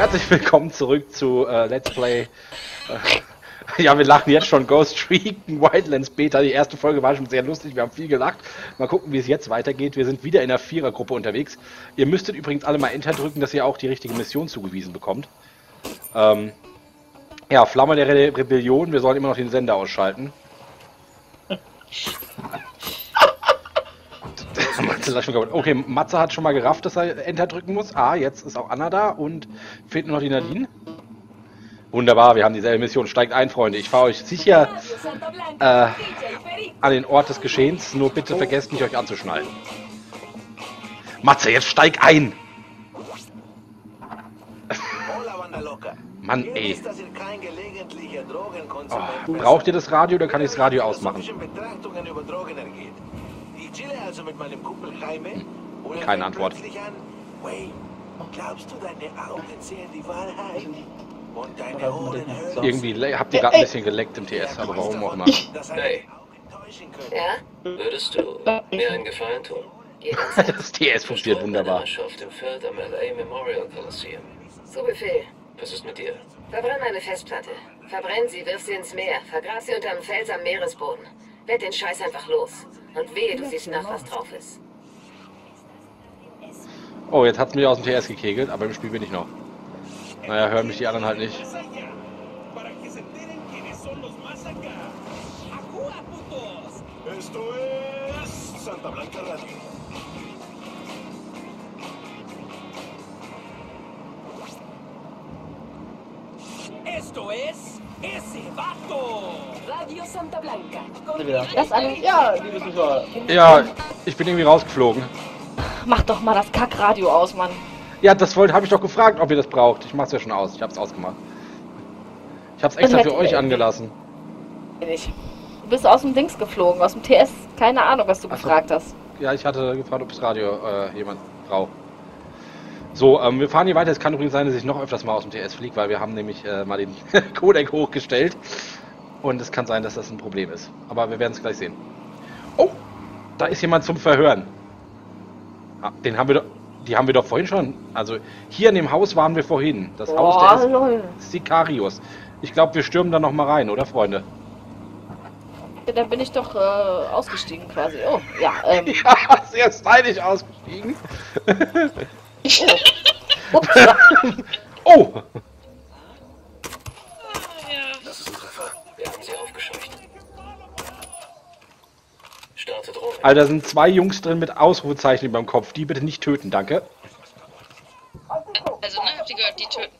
Herzlich willkommen zurück zu Let's Play. Ja, wir lachen jetzt schon. Ghost Recon Wildlands Beta. Die erste Folge war schon sehr lustig. Wir haben viel gelacht. Mal gucken, wie es jetzt weitergeht. Wir sind wieder in einer Vierergruppe unterwegs. Ihr müsstet übrigens alle mal Enter drücken, dass ihr auch die richtige Mission zugewiesen bekommt. Ja, Flamme der Rebellion. Wir sollen immer noch den Sender ausschalten. Okay, Matze hat schon mal gerafft, dass er Enter drücken muss. Ah, jetzt ist auch Anna da und fehlt nur noch die Nadine. Wunderbar, wir haben dieselbe Mission. Steigt ein, Freunde. Ich fahre euch sicher an den Ort des Geschehens. Nur bitte vergesst nicht, euch anzuschnallen. Matze, jetzt steig ein! Mann, ey. Oh, braucht ihr das Radio oder kann ich das Radio ausmachen? Keine Antwort. Irgendwie habt ihr gerade ein bisschen geleckt im TS, aber warum auch immer. Hey. Ja? Würdest du mir einen Gefallen tun? Das TS funktioniert wunderbar. Auf dem Feld am LA Memorial Coliseum. So Befehl. Was ist mit dir? Verbrenn eine Festplatte. Verbrenn sie, wirf sie ins Meer. Vergras sie unterm Fels am Meeresboden. Werd den Scheiß einfach los. Und wehe, du siehst nach, was drauf ist. Oh, jetzt hat's mich aus dem TS gekegelt, aber im Spiel bin ich noch. Naja, hören mich die anderen halt nicht. Esto es ese vato. Radio Santa Blanca. Das alles? Ja, liebe Zuschauer. Ja, ich bin irgendwie rausgeflogen. Mach doch mal das Kackradio aus, Mann. Ja, das habe ich doch gefragt, ob ihr das braucht. Ich mach's ja schon aus. Ich hab's ausgemacht. Ich hab's extra für euch angelassen. Du bist aus dem Dings geflogen, aus dem TS. Keine Ahnung, was du gefragt hast. Ja, ich hatte gefragt, ob das Radio jemand braucht. So, wir fahren hier weiter. Es kann übrigens sein, dass ich noch öfters mal aus dem TS fliege, weil wir haben nämlich mal den Codec hochgestellt. Und es kann sein, dass das ein Problem ist. Aber wir werden es gleich sehen. Oh, da ist jemand zum Verhören. Ah, die haben wir doch vorhin schon. Also hier in dem Haus waren wir vorhin. Das Haus der Sicarius. Ich glaube, wir stürmen da noch mal rein, oder Freunde? Ja, da bin ich doch ausgestiegen quasi. Oh, ja. Ja, sehr stylisch ausgestiegen. Oh. Oh! Das ist ein Treffer. Wir haben sie aufgescheucht. Starte Drohne. Alter, da sind zwei Jungs drin mit Ausrufezeichen beim Kopf. Die bitte nicht töten, danke. Also, ne, habt ihr gehört, die töten.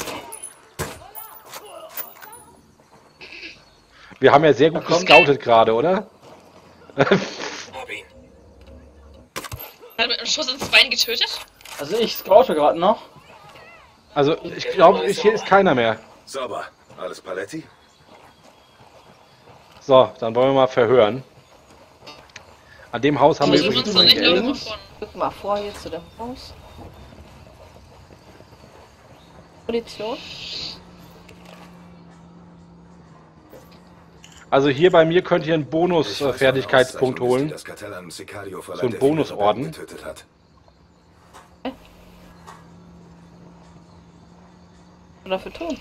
Wir haben ja sehr gut gescoutet gerade, oder? Hab ihn. Hat mit einem Schuss ins Bein getötet? Also ich scoute gerade noch. Also ich glaube, hier ist keiner mehr. Sauber. Alles Paletti? So, dann wollen wir mal verhören. An dem Haus haben wir Wir übrigens... uns noch nicht Leute von. Guck mal vor hier zu dem Haus. Munition. Also hier bei mir könnt ihr einen Bonus-Fertigkeitspunkt holen. Das Kartell an Sicario So ein Bonusorden. getötet hat. Dafür tun.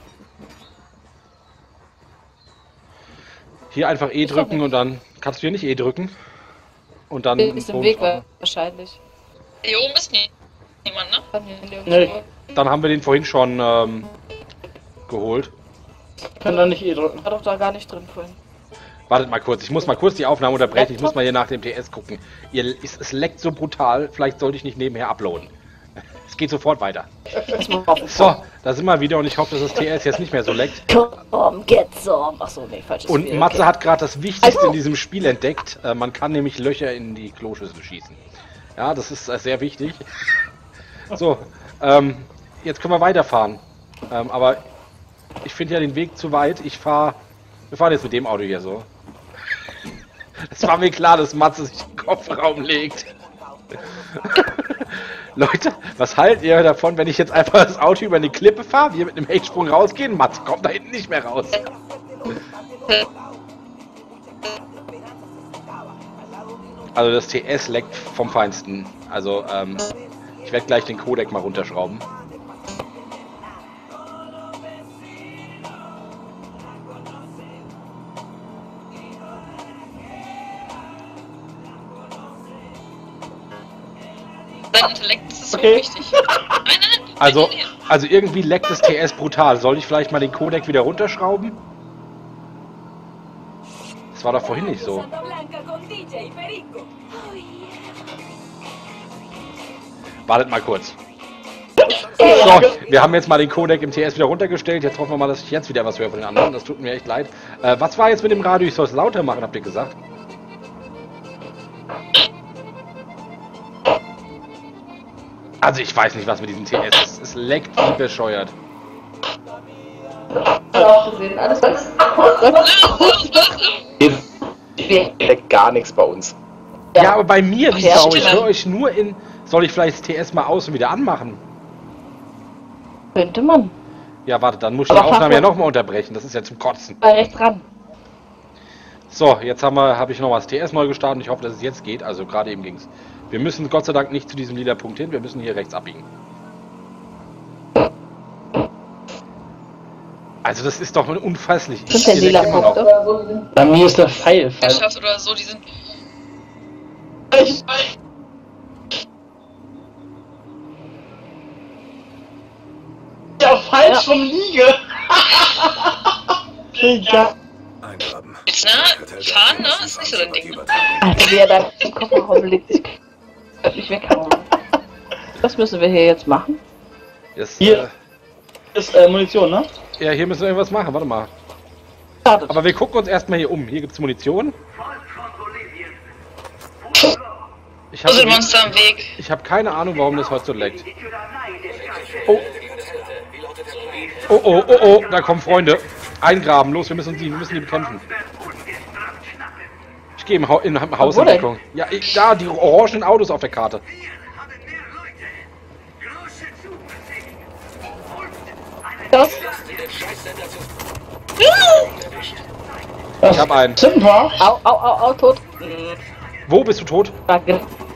Hier einfach E drücken und dann... Kannst du hier nicht E drücken? Und dann... Ist im Weg wahrscheinlich. Hier oben ist niemand, ne? Nee. Dann haben wir den vorhin schon geholt. Kann da nicht drücken. War doch da gar nicht drin vorhin. Wartet mal kurz, ich muss mal kurz die Aufnahme unterbrechen. Ich muss mal hier nach dem TS gucken. Es leckt so brutal, vielleicht sollte ich nicht nebenher uploaden. Es geht sofort weiter. So, da sind wir wieder und ich hoffe, dass das TS jetzt nicht mehr so leckt. Komm, get some. Achso, nee, falsches Und Spiel, Matze okay. hat gerade das Wichtigste in diesem Spiel entdeckt. Man kann nämlich Löcher in die Kloschüssel schießen. Ja, das ist sehr wichtig. So, jetzt können wir weiterfahren. Aber ich finde ja den Weg zu weit. Wir fahren jetzt mit dem Auto hier so. Es war mir klar, dass Matze sich den Kofferraum legt. Leute, was haltet ihr davon, wenn ich jetzt einfach das Auto über eine Klippe fahre, wir mit einem Hechtsprung rausgehen? Matze kommt da hinten nicht mehr raus. Also das TS leckt vom Feinsten. Also ich werde gleich den Codec mal runterschrauben. Dein Intellekt ist so Okay. wichtig. Nein. Also irgendwie leckt das TS brutal. Soll ich vielleicht mal den Codec wieder runterschrauben? Das war doch vorhin nicht so. Wartet mal kurz. So, wir haben jetzt mal den Codec im TS wieder runtergestellt. Jetzt hoffen wir mal, dass ich jetzt wieder was höre von den anderen. Das tut mir echt leid. Was war jetzt mit dem Radio? Ich soll es lauter machen, habt ihr gesagt? Also ich weiß nicht, was mit diesem TS ist. Es leckt wie bescheuert. Auch gesehen, alles was. Leckt gar nichts bei uns. Ja, aber bei mir, wie Ja, Sau, ich stimmt. höre euch nur in... Soll ich vielleicht das TS mal aus und wieder anmachen? Könnte man. Ja, warte, dann muss ich die Aber Aufnahme ja Fachmann- nochmal unterbrechen. Das ist ja zum Kotzen. Mal rechts ran. So, jetzt habe ich noch mal das TS neu gestartet und ich hoffe, dass es jetzt geht. Also gerade eben ging's. Wir müssen Gott sei Dank nicht zu diesem lila Punkt hin. Wir müssen hier rechts abbiegen. Also das ist doch unfasslich. Das ist der Ich lila immer Punkt noch. oder so. Bei mir ist der Pfeil falsch. Geschafft oder so, die sind. Ja, falsch vom Liege. Ja. Eingraben. Jetzt, ne? Fahren, ne? Ist nicht so dein Ding. Alter, wie er da im Kofferraum liegt. Ich kann nicht weghauen. Was müssen wir hier jetzt machen? Das, Hier. Ist Munition, ne? ja, hier müssen wir irgendwas machen. Warte mal. Startet. Aber wir gucken uns erstmal hier um. Hier gibt's Munition. Ich Wo sind habe Monster am Weg? keine Ahnung, warum das heute so leckt. Oh. Oh, da kommen Freunde. Eingraben, los, wir müssen die bekämpfen. Ich gehe im Haus in denn? Deckung. Ja, da, die orangenen Autos auf der Karte. Das? Ich hab einen. Timper. Au, tot. Wo bist du tot? Danke.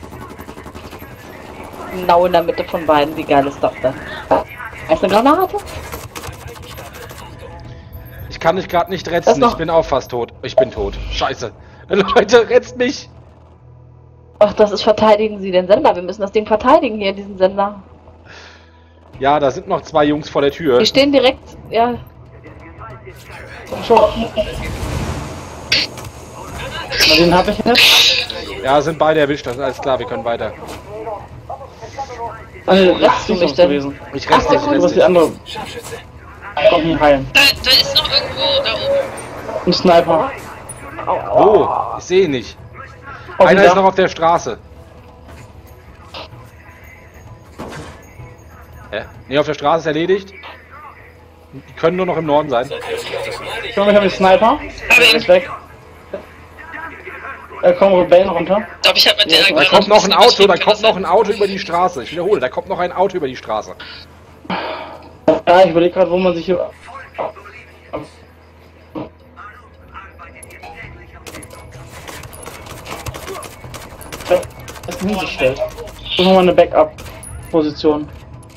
Genau in der Mitte von beiden. Wie geil ist das denn? Ist eine Granate? Ich kann dich gerade nicht Das retten. noch- Ich bin auch fast tot. Ich bin tot. Scheiße. Leute, rettet mich. Ach, das ist verteidigen Sie den Sender. Wir müssen das Ding verteidigen hier, diesen Sender. Ja, da sind noch zwei Jungs vor der Tür. Wir stehen direkt, ja. Den hab ich jetzt. Ja, sind beide erwischt. Das ist alles klar. Wir können weiter. Also, Lässt du mich denn? gewesen. Ich reste dich, Was reste die dich. andere? Kommt nicht heilen. Da ist noch irgendwo da oben. Ein Sniper. Oh, ich sehe ihn nicht. Auf Einer dem ist Dach. noch auf der Straße. Ne, auf der Straße ist erledigt. Die können nur noch im Norden sein. Ich habe den Sniper. Der ist weg. Kommen Rebellen runter. Ich glaube, ich habe mit der Da Granate kommt noch ein bisschen Auto, da übertrieben, kommt noch kann ein Auto über die Straße. Ich wiederhole, da kommt noch ein Auto über die Straße. Ja, ich überlege gerade, wo man sich hier. Das hingestellt. Suchen wir mal eine Backup-Position.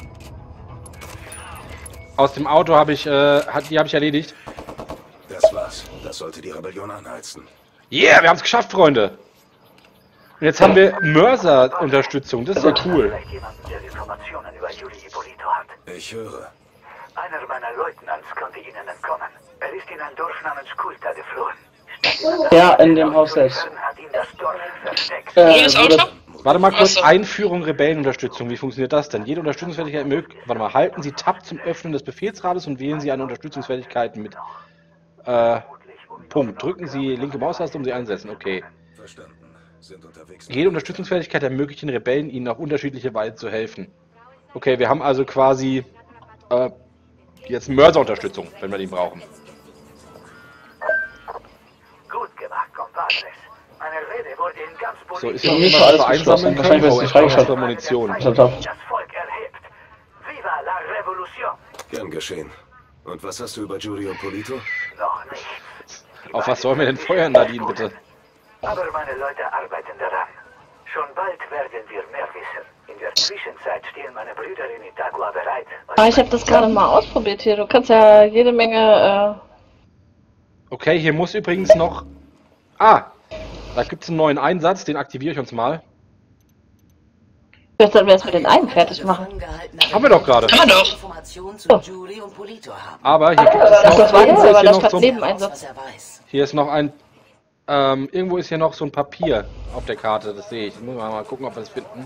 Aus dem Auto habe ich, die habe ich erledigt. Das war's. Das sollte die Rebellion anheizen. Yeah, wir haben es geschafft, Freunde. Und jetzt haben wir Mörser-Unterstützung. Das ist ja cool. Jemanden, der Informationen über Juli Hippolito hat. Ich höre. Einer meiner Leutnants konnte Ihnen entkommen. Er ist in ein Dorf namens Kulta geflohen. Ja, in dem Haus selbst. Hat ihn das Dorf versteckt. Grünes Auto? Warte mal kurz, Ach so. Einführung Rebellenunterstützung. Wie funktioniert das denn? Jede Unterstützungsfähigkeit möglich. Warte mal, halten Sie Tab zum Öffnen des Befehlsrades und wählen Sie eine Unterstützungsfähigkeit mit. Punkt. Drücken Sie linke Maustaste, um sie einzusetzen. Okay. Verstanden. Sind unterwegs. Jede Unterstützungsfähigkeit ermöglicht den Rebellen, ihnen auf unterschiedliche Weise zu helfen. Okay, wir haben also quasi jetzt Mörserunterstützung, wenn wir die brauchen. Gut gemacht, Compadres. Meine Rede wurde in ganz So, ist Ja, noch nicht jemand, alles was wir einsammeln geschlossen. können? Wahrscheinlich Oh, ist ich die brauche freigeschaltet. Munition. Ich hab da. das Volk erhebt. Viva la Revolution! Gern geschehen. Und was hast du über Giulio Polito? Noch nichts. Auf was sollen wir denn feuern, Nadine, bitte? Aber meine Leute arbeiten daran. Schon bald werden wir mehr wissen. In der Zwischenzeit stehen meine Brüder in Itagua bereit. Ich habe das gerade mal ausprobiert hier. Du kannst ja jede Menge, Okay, hier muss übrigens noch... Ah! Da gibt es einen neuen Einsatz, den aktiviere ich uns mal. Vielleicht sollten wir das mit den einen fertig machen. Haben wir doch gerade. Kann man doch. Aber hier gibt es Das noch, war irgendwo jetzt ist aber hier das noch statt so ein, Nebeneinsatz. hier ist noch ein, irgendwo ist hier noch so ein Papier auf der Karte, das sehe ich. Jetzt müssen wir mal gucken, ob wir es finden.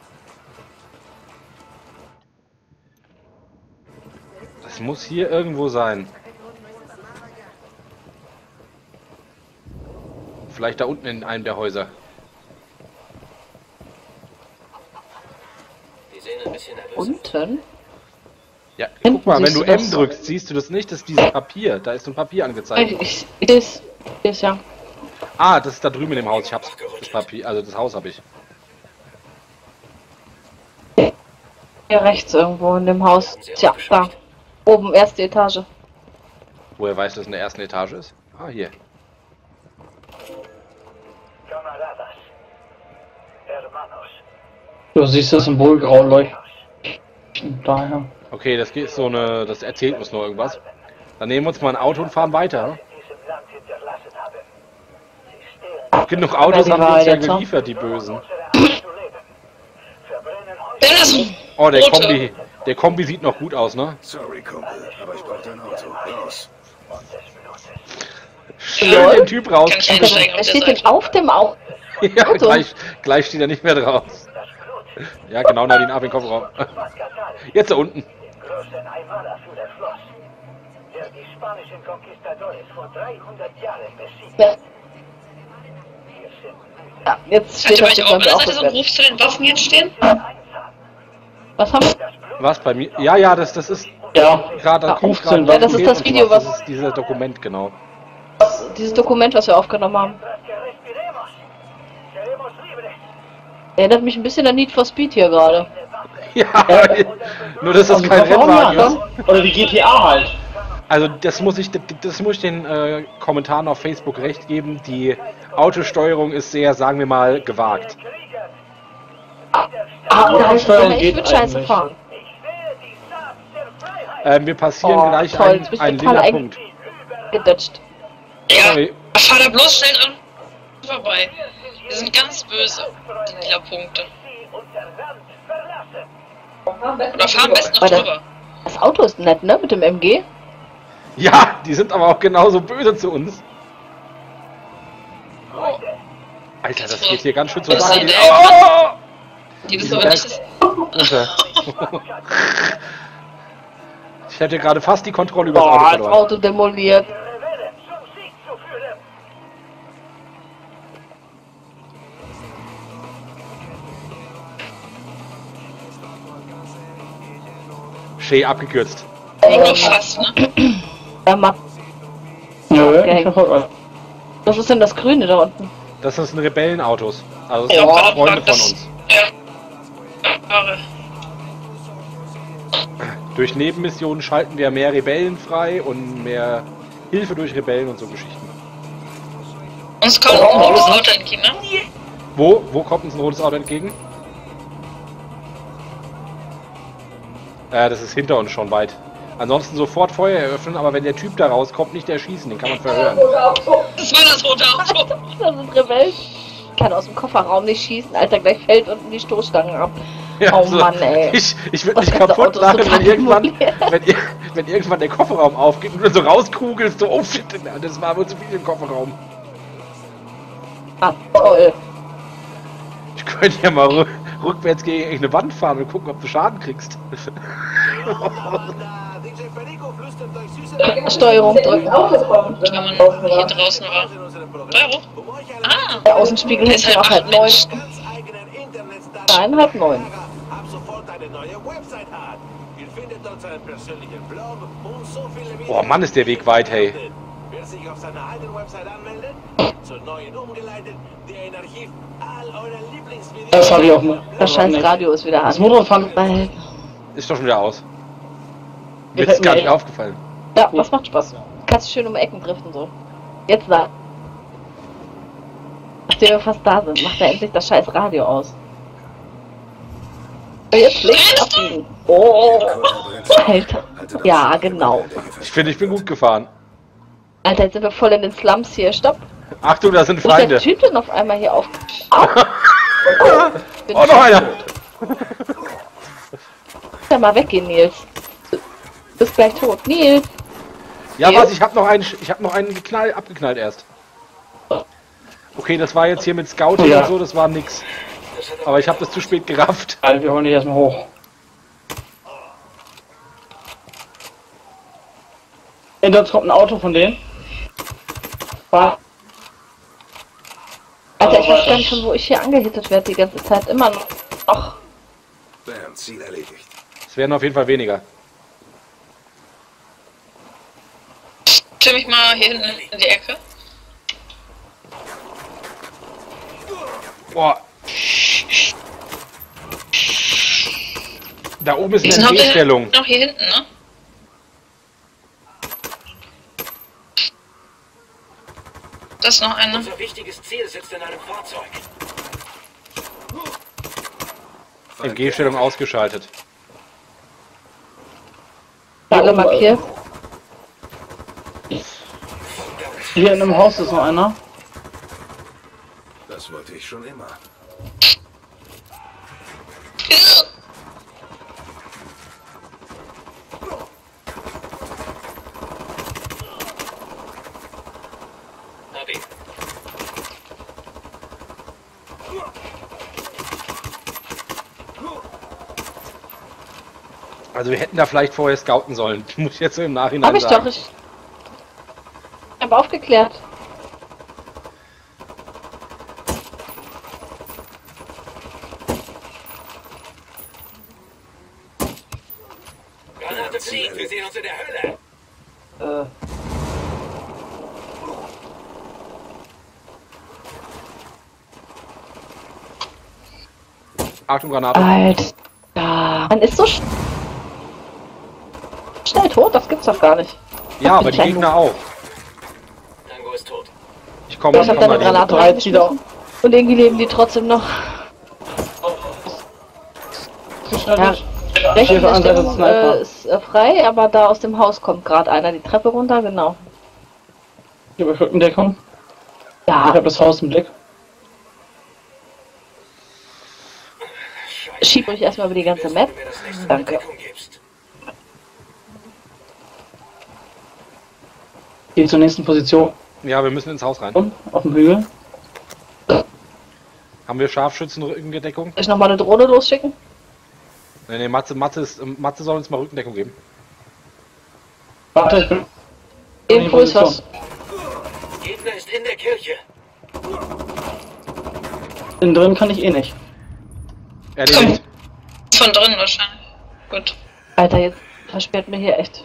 Das muss hier irgendwo sein. Vielleicht da unten in einem der Häuser. Die sehen ein bisschen nervös. Unten? Ja, Hinten guck mal, wenn siehst du du M das? drückst, siehst du das nicht, das ist dieses Papier. Da ist so ein Papier angezeigt. Ich ist ja. Ah, das ist da drüben in dem Haus. Ich hab's. Das Papier, also das Haus habe ich. Hier rechts irgendwo in dem Haus. Tja, da. Oben, erste Etage. Woher weißt du, dass es in der ersten Etage ist? Ah, hier. Camaradas. Hermanos. Du siehst das Symbol grau leuchten. Daher. Okay, das geht so eine. Das erzählt uns nur irgendwas. Dann nehmen wir uns mal ein Auto und fahren weiter. Diesem Land hinterlassen haben. Sie stehlen Genug Autos die haben die Wahl uns ja jetzt, ne? geliefert, die Bösen. unsere Art zu leben. Verbrennen Häuser. Oh, der Rote. Kombi sieht noch gut aus, ne? Sorry, Kumpel, aber ich brauche dein Auto. Raus. Schön den Typ raus. Kann ich einsteigen auf Er der steht denn Seite. auf dem Auto. Ja, Auto. gleich steht er nicht mehr drauf. Ja, genau, Nadine, ab in den Kofferraum. Jetzt da unten. Großen Aymara für das Schloss, der die spanischen Conquistadores vor 300 Jahren besiegt. Ja. Wir sind müde. Ja, jetzt Hat steht ihr auf euch dem auch an der Auto. Seite so einen Ruf zu den Waffen jetzt stehen? Was haben wir? Was bei mir? Ja, das ist Ja. gerade Ja, kommt gerade ja, das ist das und Video, sowas. was- Das ist dieses Dokument, genau. Dieses Dokument, was wir aufgenommen haben. Mientras que respiremos, seremos libres. Erinnert mich ein bisschen an Need for Speed hier gerade. Ja, nur dass das kein Kofferraum, Rennwagen ja, ist. ne? Oder die GTA halt. Also das muss ich den Kommentaren auf Facebook recht geben. Die Autosteuerung ist sehr, sagen wir mal, gewagt. Autosteuerung ich geht würde scheiße eigentlich. fahren. Wir passieren Oh, gleich toll, jetzt bin ich einen total lila ein- Punkt. Gedutscht. Ja, Sorry. fahr da bloß schnell an. Vorbei. Wir sind ganz böse. Die lila Punkte. Oder fahr am besten noch Warte. drüber. Das Auto ist nett, ne? Mit dem MG. Ja, die sind aber auch genauso böse zu uns. Alter, das geht hier ganz schön zur Das Sache. sieht Oh! Die wissen aber nicht, dass... Runter. Ich hätte gerade fast die Kontrolle über das Boah, Auto das verloren. Auto demoliert. Rebellen zum Sieg zu führen. Shea abgekürzt. Nur fast, ne? Ja, Mann. Nö, Okay. ich verfolge. Was ist denn das Grüne da unten? Das sind Rebellenautos. Also das Ja, sind gerade Freunde fragt, von das- uns. Ja. Durch Nebenmissionen schalten wir mehr Rebellen frei und mehr Hilfe durch Rebellen und so Geschichten. Uns kommt ein rotes Auto entgegen, ne? Wo kommt uns ein rotes Auto entgegen? Das ist hinter uns schon weit. Ansonsten sofort Feuer eröffnen, aber wenn der Typ da rauskommt, nicht erschießen, den kann man verhören. Das war das rote Auto. Da sind Rebellen. Ich kann aus dem Kofferraum nicht schießen, Alter, gleich fällt unten die Stoßstangen ab. Ja, Oh also, Mann, ey. Ich würde Das mich ganze kaputt Auto ist lachen, total wenn irgendwann, demoliert. wenn irgendwann der Kofferraum aufgeht und du so rauskugelst, so, oh shit, das war wohl zu viel im Kofferraum. Ah, toll. Ich könnte ja mal rückwärts gegen irgendeine Wand fahren und gucken, ob du Schaden kriegst. Steuerung drücken. Wenn man hier draußen war. Steuerung? Ah, Der Außenspiegel der ist ist halt auch halb 8 neun. Mensch. Nein, halb neun. Ab sofort eine neue Website hat. Ihr findet dort seinen persönlichen Blog und so viele Videos. Boah, Mann, ist der Weg weit, hey. Wer sich auf seiner alten Website anmeldet, wird zur neuen umgeleitet, der in Archiv all eure Lieblingsvideos. Das habe ich auch mal. Das scheiß Radio ist wieder an. Das Motorfahren. Weil, Ist doch schon wieder aus. Mir Gefällt ist gar mir nicht echt. aufgefallen. ja, das macht Spaß. Kannst du schön um Ecken driften so. Jetzt da. Nachdem wir fast da sind, macht er endlich das scheiß Radio aus. Jetzt links abbiegen. Oh, Alter. Ja, genau. Ich finde, ich bin gut gefahren. Alter, jetzt sind wir voll in den Slums hier. Stopp. Achtung, da sind Wo ist der Feinde. Typ denn auf einmal hier auf? Au. Oh, noch einer. Ja, mal weggehen, Nils. Du bist gleich tot. Nils! Ja, Nils? was? Ich hab noch einen abgeknallt erst. Okay, das war jetzt hier mit Scouting Ja. und so, das war nix. Aber ich habe das zu spät gerafft. Alter, wir holen dich erstmal hoch. Hinter uns kommt ein Auto von denen. Fahr. Alter, ich weiß gar nicht, von wo ich hier angehittet werde die ganze Zeit. Immer noch. Ach, Bam, Ziel erledigt. Es werden auf jeden Fall weniger. Stell mich mal hier hinten in die Ecke. Boah. Da oben ist Die eine sind Entwegstellung. noch hier hinten, ne? Das ist noch einer. Unser wichtiges Ziel sitzt in einem Fahrzeug. MG-Stellung ausgeschaltet. alle markiert. Hier in einem Haus ist noch einer. Das wollte ich schon immer. Hab ihn. Also wir hätten da vielleicht vorher scouten sollen. Muss ich jetzt so im Nachhinein Hab ich sagen. doch. Ich habe aufgeklärt. Granate fliegt, wir sehen uns in der Hölle. Achtung, Granate. Alter. Man ist so schnell tot, das gibt's doch gar nicht. Ja, aber die Gegner auch. Tango ist tot. Ich komme Ich hab da eine Granate reingeschmissen. Und irgendwie leben die trotzdem noch. Ja, rechts in der Stellung ist frei, aber da aus dem Haus kommt gerade einer die Treppe runter, genau. Ich habe Rückendeckung. Ich Ja, habe das Haus im Blick. schieb euch erstmal über die ganze Map. Wenn du mir das nächste Mal Danke. Deckung gibst. Geh zur nächsten Position. Ja, wir müssen ins Haus rein. Auf dem Hügel. Haben wir Scharfschützen-Rückendeckung? Soll ich nochmal eine Drohne losschicken? Nee, Matze soll uns mal Rückendeckung geben. Warte, ich bin. Irgendwo ist was. Gegner ist in der Kirche. Innen drin kann ich eh nicht. Erledigt. Von drin wahrscheinlich. Gut. Alter, jetzt versperrt mir hier echt.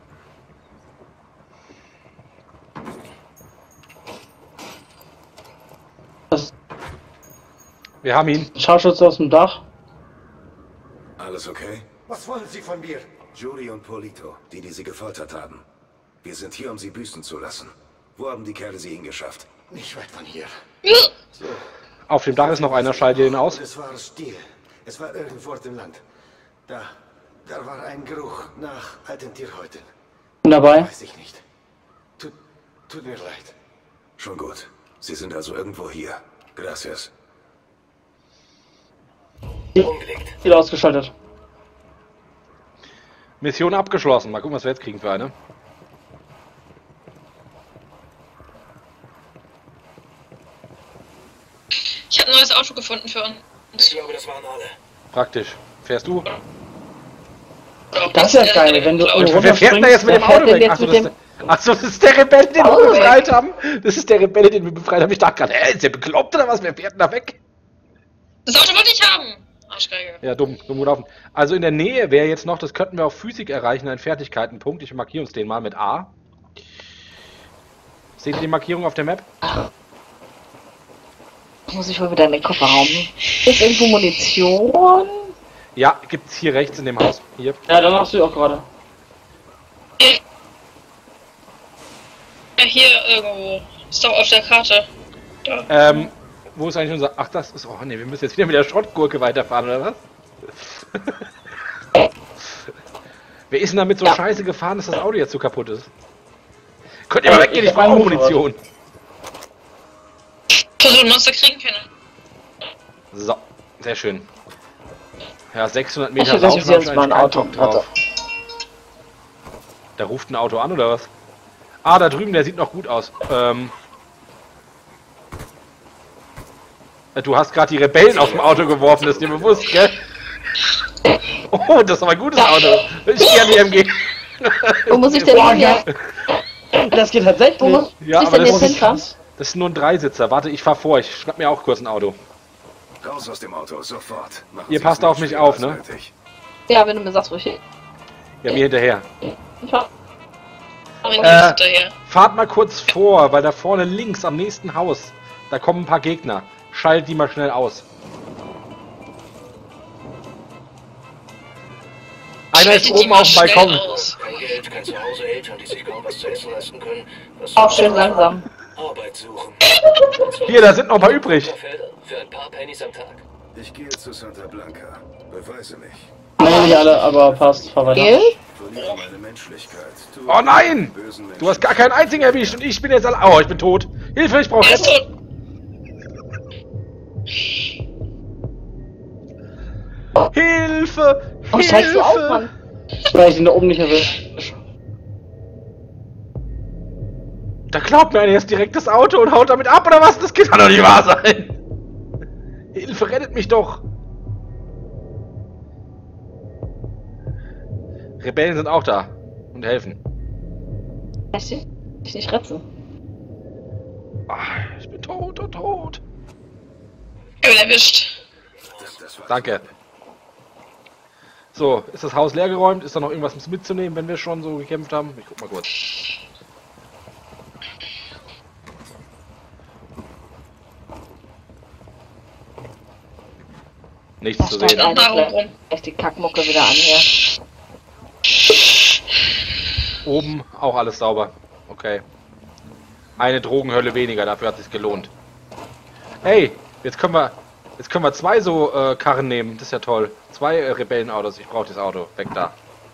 Das Wir haben ihn. Scharfschütze aus dem Dach. Alles okay? Was wollen Sie von mir? Judy und Polito, die sie gefoltert haben. Wir sind hier, um sie büßen zu lassen. Wo haben die Kerle sie hingeschafft? Nicht weit von hier. Auf dem Dach ist noch einer, schalt ihr ihn aus. Es war still. Es war irgendwo auf dem Land. Da war ein Geruch nach alten Tierhäuten. Bin dabei. Weiß ich nicht. Tut mir leid. Schon gut. Sie sind also irgendwo hier. Gracias. Umgelegt. Wieder ausgeschaltet. Mission abgeschlossen. Mal gucken, was wir jetzt kriegen für eine. Ich habe ein neues Auto gefunden für uns. Ich glaube, das waren alle. Praktisch. Fährst du? Das ist ja geil, wenn du Und wer fährt denn da jetzt mit dem Wer fährt Auto denn weg? jetzt Achso, mit das ist der Rebell, den wir Auto befreit haben. Das ist der Rebell, den wir befreit haben. Ich dachte gerade, ist der bekloppt oder was? Wer fährt denn da weg? Das Auto wollte ich haben. Arschgeige. Ja, dumm gelaufen. Also in der Nähe wäre jetzt noch, das könnten wir auf Physik erreichen, ein Fertigkeitenpunkt. Ich markiere uns den mal mit A. Seht ihr die Markierung auf der Map? Muss ich wohl wieder in den Kofferraum. Ist irgendwo Munition? Ja, gibt's hier rechts in dem Haus. Hier. Ja, dann machst du auch gerade. Ja, hier irgendwo. Ist doch auf der Karte. Da. Wo ist eigentlich unser... Ach, das ist... Oh ne, wir müssen jetzt wieder mit der Schrottgurke weiterfahren, oder was? Wer ist denn damit so scheiße gefahren, dass das Auto jetzt so kaputt ist? Könnt ihr mal weggehen, ich brauche auch Munition. Versuchen Monster kriegen können. So, sehr schön. Ja, 600 Meter Ich laufen, reserviere uns mal ein Auto. drauf. Da ruft ein Auto an, oder was? Ah, da drüben, der sieht noch gut aus. Du hast gerade die Rebellen aus dem Auto geworfen, ist dir bewusst, gell? Oh, das ist aber ein gutes Auto. Ich gehe an die MG. Wo muss ich denn hin? Ja? Das geht tatsächlich. Wo muss Ja, ich aber denn das jetzt hinfahren? Das ist nur ein Dreisitzer. Warte, ich fahr vor. Ich schnapp mir auch kurz ein Auto. Raus aus dem Auto, sofort. Machen Ihr Sie passt es auf nicht mich schwerer auf, als ne? nötig. Ja, wenn du mir sagst, wo ich hin. Ja, mir hinterher. Ich fahr. Hinterher. Fahrt mal kurz vor, weil da vorne links am nächsten Haus, da kommen ein paar Gegner. Schalt die mal schnell aus. Einer ist oben auf dem Balkon. Kein Geld, kein Zuhause, Eltern, die sich kaum was zu essen leisten können. Was Auch schön langsam. Arbeit suchen. Hier, da sind noch ein paar übrig. Felder für ein paar Pennies am Tag. Ich gehe zu Santa Blanca. Beweise mich. Nee, nicht alle, aber passt. Fahr weiter. Gel? Verliere meine Menschlichkeit. Tu Oh nein! bösen Menschen. Du hast gar keinen einzigen erwischt und ich bin jetzt alle... Oh, ich bin tot. Hilfe, ich brauche Er ist Rettung. tot. Hilfe! Oh, steigst du auf, Mann? Weil ich ihn da oben nicht erwischt. Da klaut mir einer jetzt direkt das Auto und haut damit ab, oder was? Das kann doch nicht wahr sein! Hilfe, rettet mich doch! Rebellen sind auch da und helfen. Lässt dich nicht retten. Ich bin tot und tot. Ich bin erwischt. Das war Danke. So, ist das Haus leer geräumt? Ist da noch irgendwas mitzunehmen, wenn wir schon so gekämpft haben? Ich guck mal kurz. Nichts zu sehen. Noch mal rum. Echt die Kackmucke wieder an hier. Oben auch alles sauber. Okay. Eine Drogenhölle weniger, dafür hat es sich gelohnt. Hey, jetzt können wir zwei so Karren nehmen. Das ist ja toll. Zwei Rebellenautos. Ich brauche das Auto. Weg da.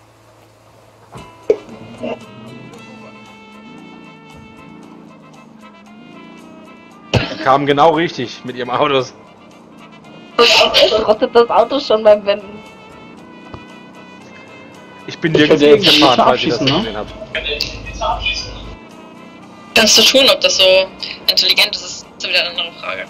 Die kamen genau richtig mit ihrem Autos. Rottet das Auto schon beim Wenden. Ich bin nirgends könnte jetzt gegengefahren, nicht falls ihr das abschießen, gesehen habt. Kannst du tun, ob das so intelligent ist, ist wieder eine andere Frage.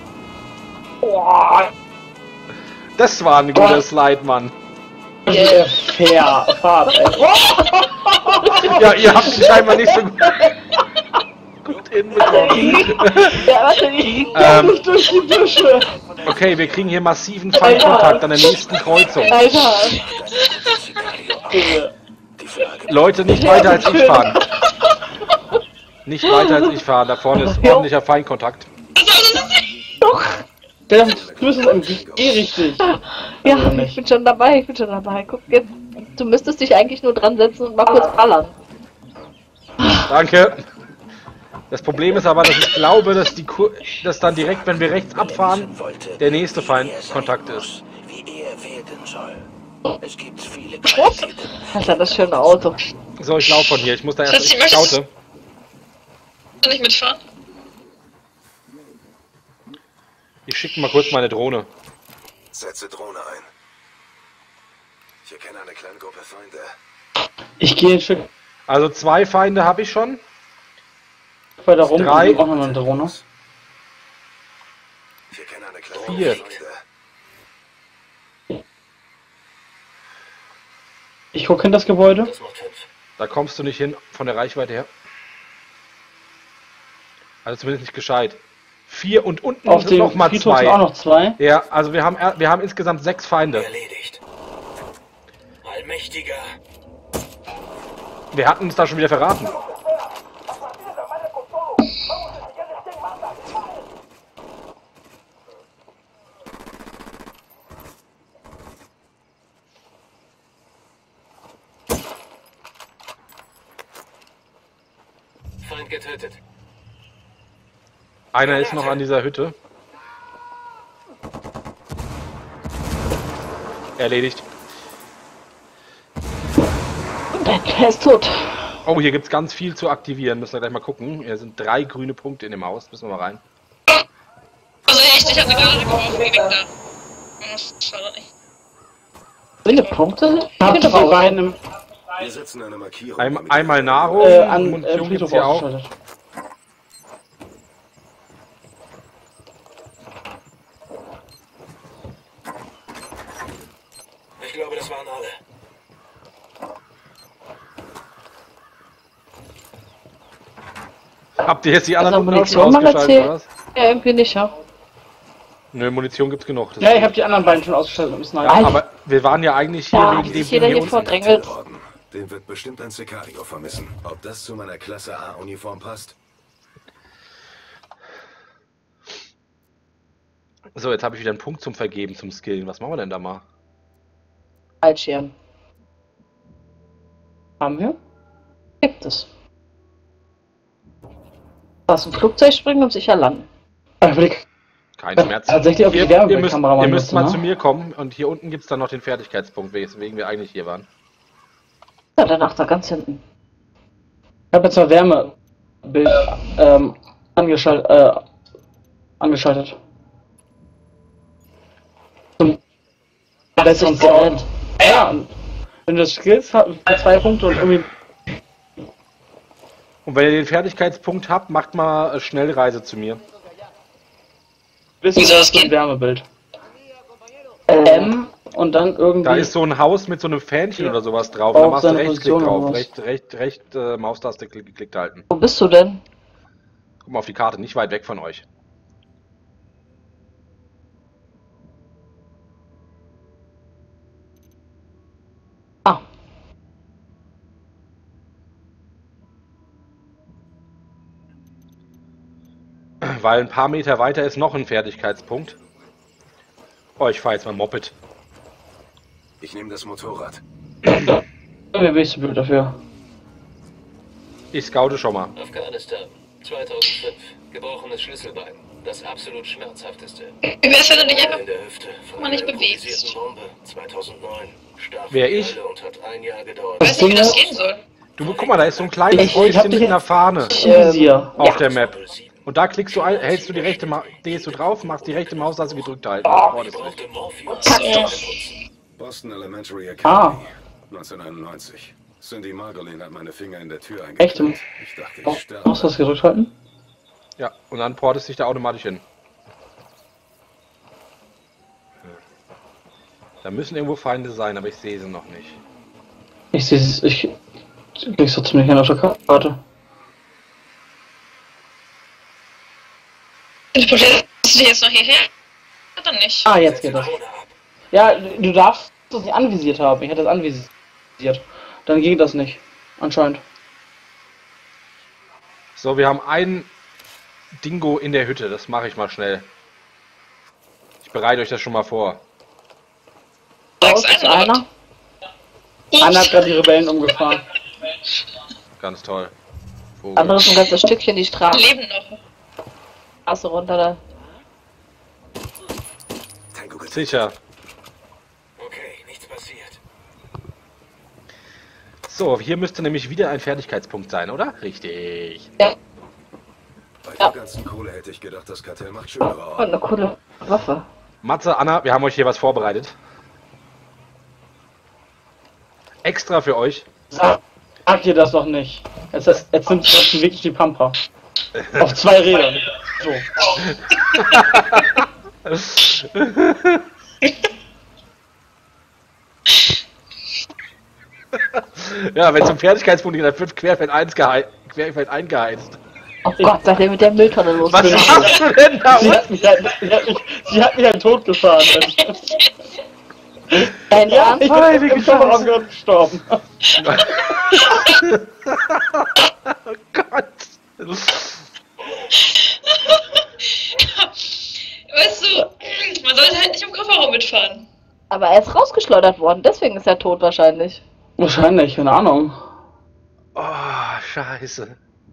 Boah. Das war ein guter Slide, Mann. Fair. Fahrt, ey. Ja, ihr habt ihn scheinbar nicht so gut hinbekommen. Ja, warte, ich Durch die Dusche. Okay, wir kriegen hier massiven Feindkontakt an der nächsten Kreuzung. Alter. Leute, nicht weiter als ich fahren. Nicht weiter als ich fahren, da vorne ist ordentlicher Feindkontakt. Du bist es MG richtig. Ja, ich bin schon dabei, Guck jetzt. Du müsstest dich eigentlich nur dran setzen und mal kurz ballern. Danke. Das Problem ist aber, dass ich glaube, dass dass dann direkt, wenn wir rechts abfahren, der nächste Feindkontakt ist. Wie er werden soll. Es gibt viele Alter, das schöne Auto. So, ich laufe von hier. Ich muss da erst Schatzi, ich möchtest scoute. Kann ich mitfahren? Ich schicke mal kurz meine Drohne. Setze Drohne ein. Ich erkenne eine kleine Gruppe Feinde. Ich gehe ein Stück Also 2 Feinde habe ich schon. weiter rum. 3. Auch noch eine Drohne. Ich erkenne eine kleine 4. Gruppe Feinde. Ich gucke in das Gebäude. Das macht 5. Da kommst du nicht hin von der Reichweite her. Also zumindest nicht gescheit. 4 und unten Auf sind dem noch mal Friedhof sind 2. auch noch 2. Ja, also wir haben insgesamt 6 Feinde. Erledigt. Allmächtiger. Wir hatten uns da schon wieder verraten. Feind getötet. Einer ist noch an dieser Hütte. Erledigt. Er ist tot. Oh, hier gibt's ganz viel zu aktivieren. Müssen wir gleich mal gucken. Hier sind 3 grüne Punkte in dem Haus. Müssen wir mal rein. Also echt, ich hatte gerade geworfen, geh weg da. Oh, schade nicht. Viele Punkte? Habt ihr die beiden Wir setzen eine Markierung. Einmal Nahrung, an Munition gibt's Friedhof hier auch. ausgeschaltet? Ich glaube, das waren alle. Habt ihr jetzt die Also anderen unten Munition mal ausgeschaltet, erzählt? oder was? Ja, irgendwie nicht, ja. Nö, Munition gibt's genug. Das Ja, ich habe die anderen beiden schon ausgeschaltet mit dem Sniper. Alter. aber wir waren ja eigentlich hier Ja, wegen dem sich jeder Ding hier unten. vordrängelt. Den wird bestimmt ein Sicario vermissen. Ob das zu meiner Klasse A-Uniform passt? So, jetzt habe ich wieder einen Punkt zum Vergeben, zum Skillen. Was machen wir denn da mal? Fallschirm. Haben wir? Gibt es. Aus dem Flugzeug springen und sicher landen. Ich will Kein Schmerz. tatsächlich auf die Ihr Wärmebildkamera mal müsst nutzen, mal ne? zu mir kommen und hier unten gibt es dann noch den Fertigkeitspunkt, weswegen wir eigentlich hier waren. Ja, danach da ganz hinten. Ich habe jetzt mal Wärmebild angeschaltet. Das ist Gerät. ja, und wenn du das skillst, hat 2 Punkte und irgendwie Und wenn ihr den Fertigkeitspunkt habt, macht mal Schnellreise zu mir. wissen Wie soll das wir gehen? Wärmebild. Und dann irgendwie. Da ist so ein Haus mit so einem Fähnchen oder sowas drauf. Auch Da machst du seine Rechtsklick Position drauf. oder was? Recht Maustaste geklickt halten. Wo bist du denn? Guck mal auf die Karte, nicht weit weg von euch. Ah. Weil ein paar Meter weiter ist noch ein Fertigkeitspunkt. Oh, ich fahre jetzt mal Moped. Ich nehme das Motorrad. Mir bist du blöd dafür. Ich scoute schon mal. Afghanistan, 2005. Gebrochenes Schlüsselbein. Das absolut schmerzhafteste. Wie wär's, wenn du dich einfach In der Hüfte von mal nicht einer bewegst? improvisierten Bombe. 2009. Stark Wer, wie ich? Hölle und hat 1 Jahr gedauert. weiß nicht, wie das gehen soll. Du, guck mal, da ist so ein kleines Ich hab Häuschen dich mit einer Fahne Visier. auf der Map. Und da klickst du, hältst du die rechte gehst du drauf, machst die rechte Maustaste gedrückt halten. Oh, das ist So. Boston Elementary Ah. Academy. 1991. Cindy Margolin hat meine Finger in der Tür Echt? eingeklemmt. Ich dachte, Oh, ich sterbe. musst du das gedrückt halten? Ja, und dann portest dich da automatisch hin. Da müssen irgendwo Feinde sein, aber ich sehe sie noch nicht. Ich sehe es, ich krieg's so ziemlich hin auf der Karte. Interpretierst du die jetzt noch hierher? Oder nicht? Ah, jetzt geht das. Ja, du darfst das nicht anvisiert haben. Ich hätte das anvisiert. Dann ging das nicht. Anscheinend. So, wir haben einen Dingo in der Hütte, das mache ich mal schnell. Ich bereite euch das schon mal vor. Sag's Ist einer. einer? Einer hat gerade die Rebellen umgefahren. Ganz toll. Vogel. Andere ist ein ganzes Stückchen die Straße Leben noch. runter da. Tango getötet. Sicher. Okay, nichts passiert. So, hier müsste nämlich wieder ein Fertigkeitspunkt sein, oder? Richtig. Ja, Bei der ganzen Kohle hätte ich gedacht, das Kartell macht schönere und Orte. eine coole Waffe. Matze, Anna, wir haben euch hier was vorbereitet. Extra für euch. Sag dir das doch nicht. Jetzt nimmt es wirklich die Pampa. Auf 2 Rädern. So. Ja, wenn zum Fertigkeitspunkt geht, dann wird Querfeld 1 eingeheizt. Oh Gott, seid ihr mit der Mülltonne los? Was machst du denn da? Sie hat mich halt totgefahren. Dein Ja, Ernst? ich bin im Kofferraum gerade gestorben. Oh Gott. Weißt du, man sollte halt nicht im Kofferraum mitfahren. Aber er ist rausgeschleudert worden, deswegen ist er tot wahrscheinlich. Wahrscheinlich, keine Ahnung. Oh, scheiße.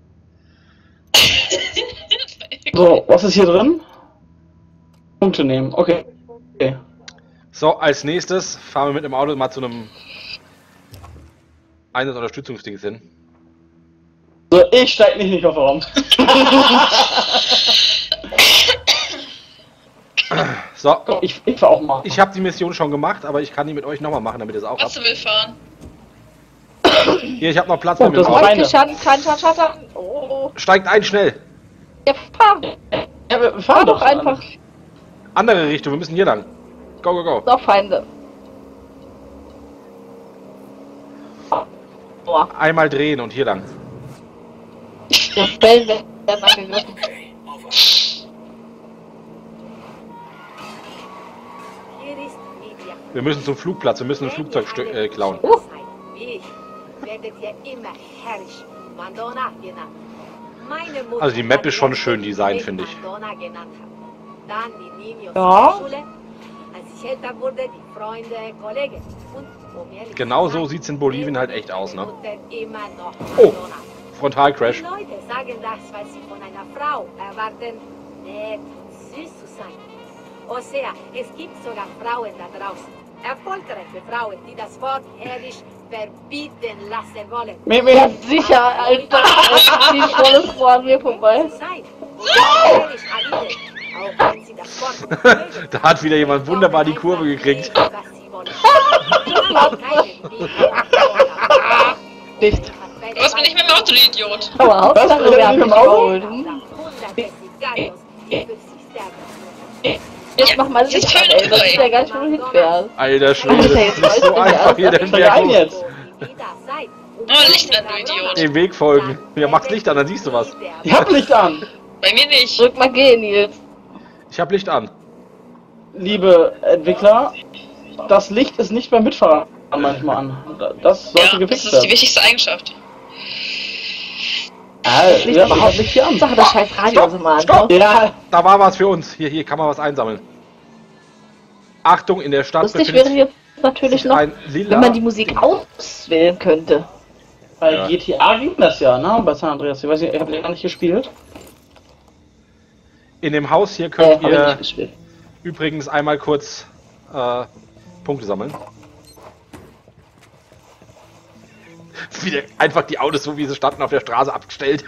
So, was ist hier drin? Punkte nehmen, okay. So, als nächstes fahren wir mit dem Auto mal zu einem Einsatzunterstützungsding hin. So, ich steig nicht in den Kofferraum. So, So, Ich fahr auch mal. ich habe die Mission schon gemacht, aber ich kann die mit euch nochmal machen, damit ihr es auch Was habt. will fahren? Hier, ich habe noch Platz Oh, bei mir. das im war Auto. Feinde. Kein Schatten. Oh. Steigt ein, schnell. Ja, fahr Ja, wir fahren doch einfach. Andere Richtung, wir müssen hier lang. Go, go, go. Noch Feinde. Boah, Einmal drehen und hier lang. der Fell werden angegriffen. Okay, over. Hier ist Lydia. Wir müssen zum Flugplatz, wir müssen ein Flugzeug klauen. Wie ich werdet ihr immer herrisch Madonna genannt. Meine Mutter Also die Map hat ist schon mich schön designt, finde ich. Madonna genannt hat. Dann die Niños Ja. in der Schule. Als ich älter wurde, die Freunde, Kollegen. Und um ehrlich Genau zu so sein, sieht's in Bolivien halt echt aus, ne? Mutter immer noch Oh. Madonna. Frontalcrash. Die Leute sagen das, weil sie von einer Frau erwarten, nett und süß zu sein. O sea, es gibt sogar Frauen da draußen. Erfolgreiche Frauen, die das Wort herrisch verbieten lassen wollen. Ja, sicher, Alter. Die volle Frau an mir vorbei. Sein. Und herrisch agieren, auch wenn sie das Wort nicht mögen. Da hat wieder jemand wunderbar die Kurve gekriegt. Was sie wollen. Keinen Weg. Nicht. Du hast mir nicht mehr im Auto, du Idiot. Aber Hauptsache, Was? wir haben Im dich Auto? überholt. Jetzt mach mal Licht an, ey. Das ist ja gar nicht, wo du hinfährst. Alter Schwede, das ist nicht so einfach hier den Steig Berg ein hoch. jetzt. Oh, Licht an, du Idiot. Dem Weg folgen. Ja, mach's Licht an, dann siehst du was. Ich hab Licht an. Bei mir nicht. Drück mal G, Nils. Ich hab Licht an. Liebe Entwickler, das Licht ist nicht beim Mitfahren manchmal an. Das sollte Ja, das gefixt ist die werden. wichtigste Eigenschaft. Ja, überhaupt nicht hier an. Sache das scheiß Radio also mal Stopp! an. Ja, Da war was für uns. Hier kann man was einsammeln. Achtung, in der Stadt Lustig befindet wäre jetzt natürlich sich noch, ein lila... wenn man die Musik auswählen könnte. bei Ja. GTA ging das ja, ne? Bei San Andreas. Ich weiß nicht, ich hab den gar nicht gespielt. In dem Haus hier könnt Hab ich ihr nicht gespielt. übrigens einmal kurz Punkte sammeln. Wieder einfach die Autos, so wie sie standen, auf der Straße abgestellt.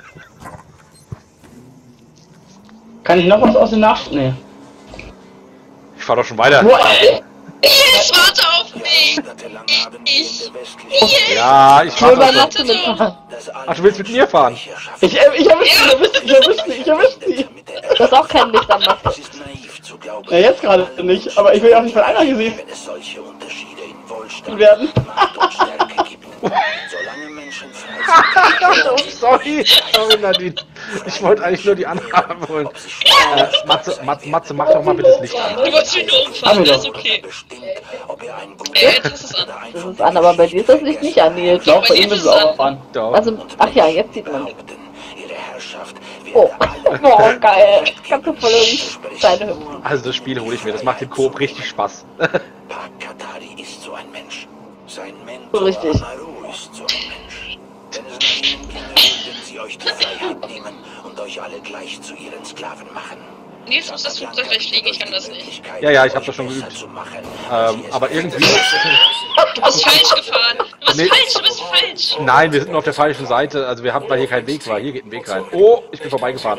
Kann ich noch was aus den Nee. Ich fahr doch schon weiter. Boah, Yes, warte auf mich! Monatelang haben wir in der westlichen Yes! Ja, ich fahr Nur doch bei schon. Nacht mitfahren. das Ach, du willst mit mir fahren? ich erwischt sie. Du hast auch kein Licht am Mast. Es ist naiv zu glauben, Ja, jetzt gerade nicht, aber ich will auch nicht von einer gesehen wenn es solche Unterschiede in Wohlstand, werden. Macht und Stärke gibt. Solange Menschen frei sind, Oh, sorry, Nadine. Ich wollte eigentlich nur die Anhabe holen. Matze, mach doch mal bitte das Licht an. Du wolltest mich nur umfahren, das ist okay. bestimmt, ob er ein guter Ey, jetzt ist es an. Das ist an, aber bei dir ist das Licht nicht an, Nils. Doch, Bei bei dir ihm ist ist es es auch an. Doch. Also, ach ja, jetzt sieht man. behaupten, ihre Herrschaft Oh, werde boah, geil. Kannst du voll um Steine hüpfen. Also das Spiel hole ich mir, das macht im Koop richtig Spaß. Pakatari ist so ein Mensch. Sein Mentor Richtig. Amaru ist so ein Mensch. Wenn es nach ihnen ginge, würden sie euch die Freiheit nehmen und euch alle gleich zu ihren Sklaven machen. Nils muss das Flugzeug gleich fliegen, ich kann das nicht. Ja, ich hab das schon geübt. Aber irgendwie... Du bist falsch gefahren. Du bist Nee. falsch, du bist falsch. Nein, wir sind nur auf der falschen Seite. Also wir haben, weil hier kein Weg war. Hier geht ein Weg rein. Oh, ich bin vorbeigefahren.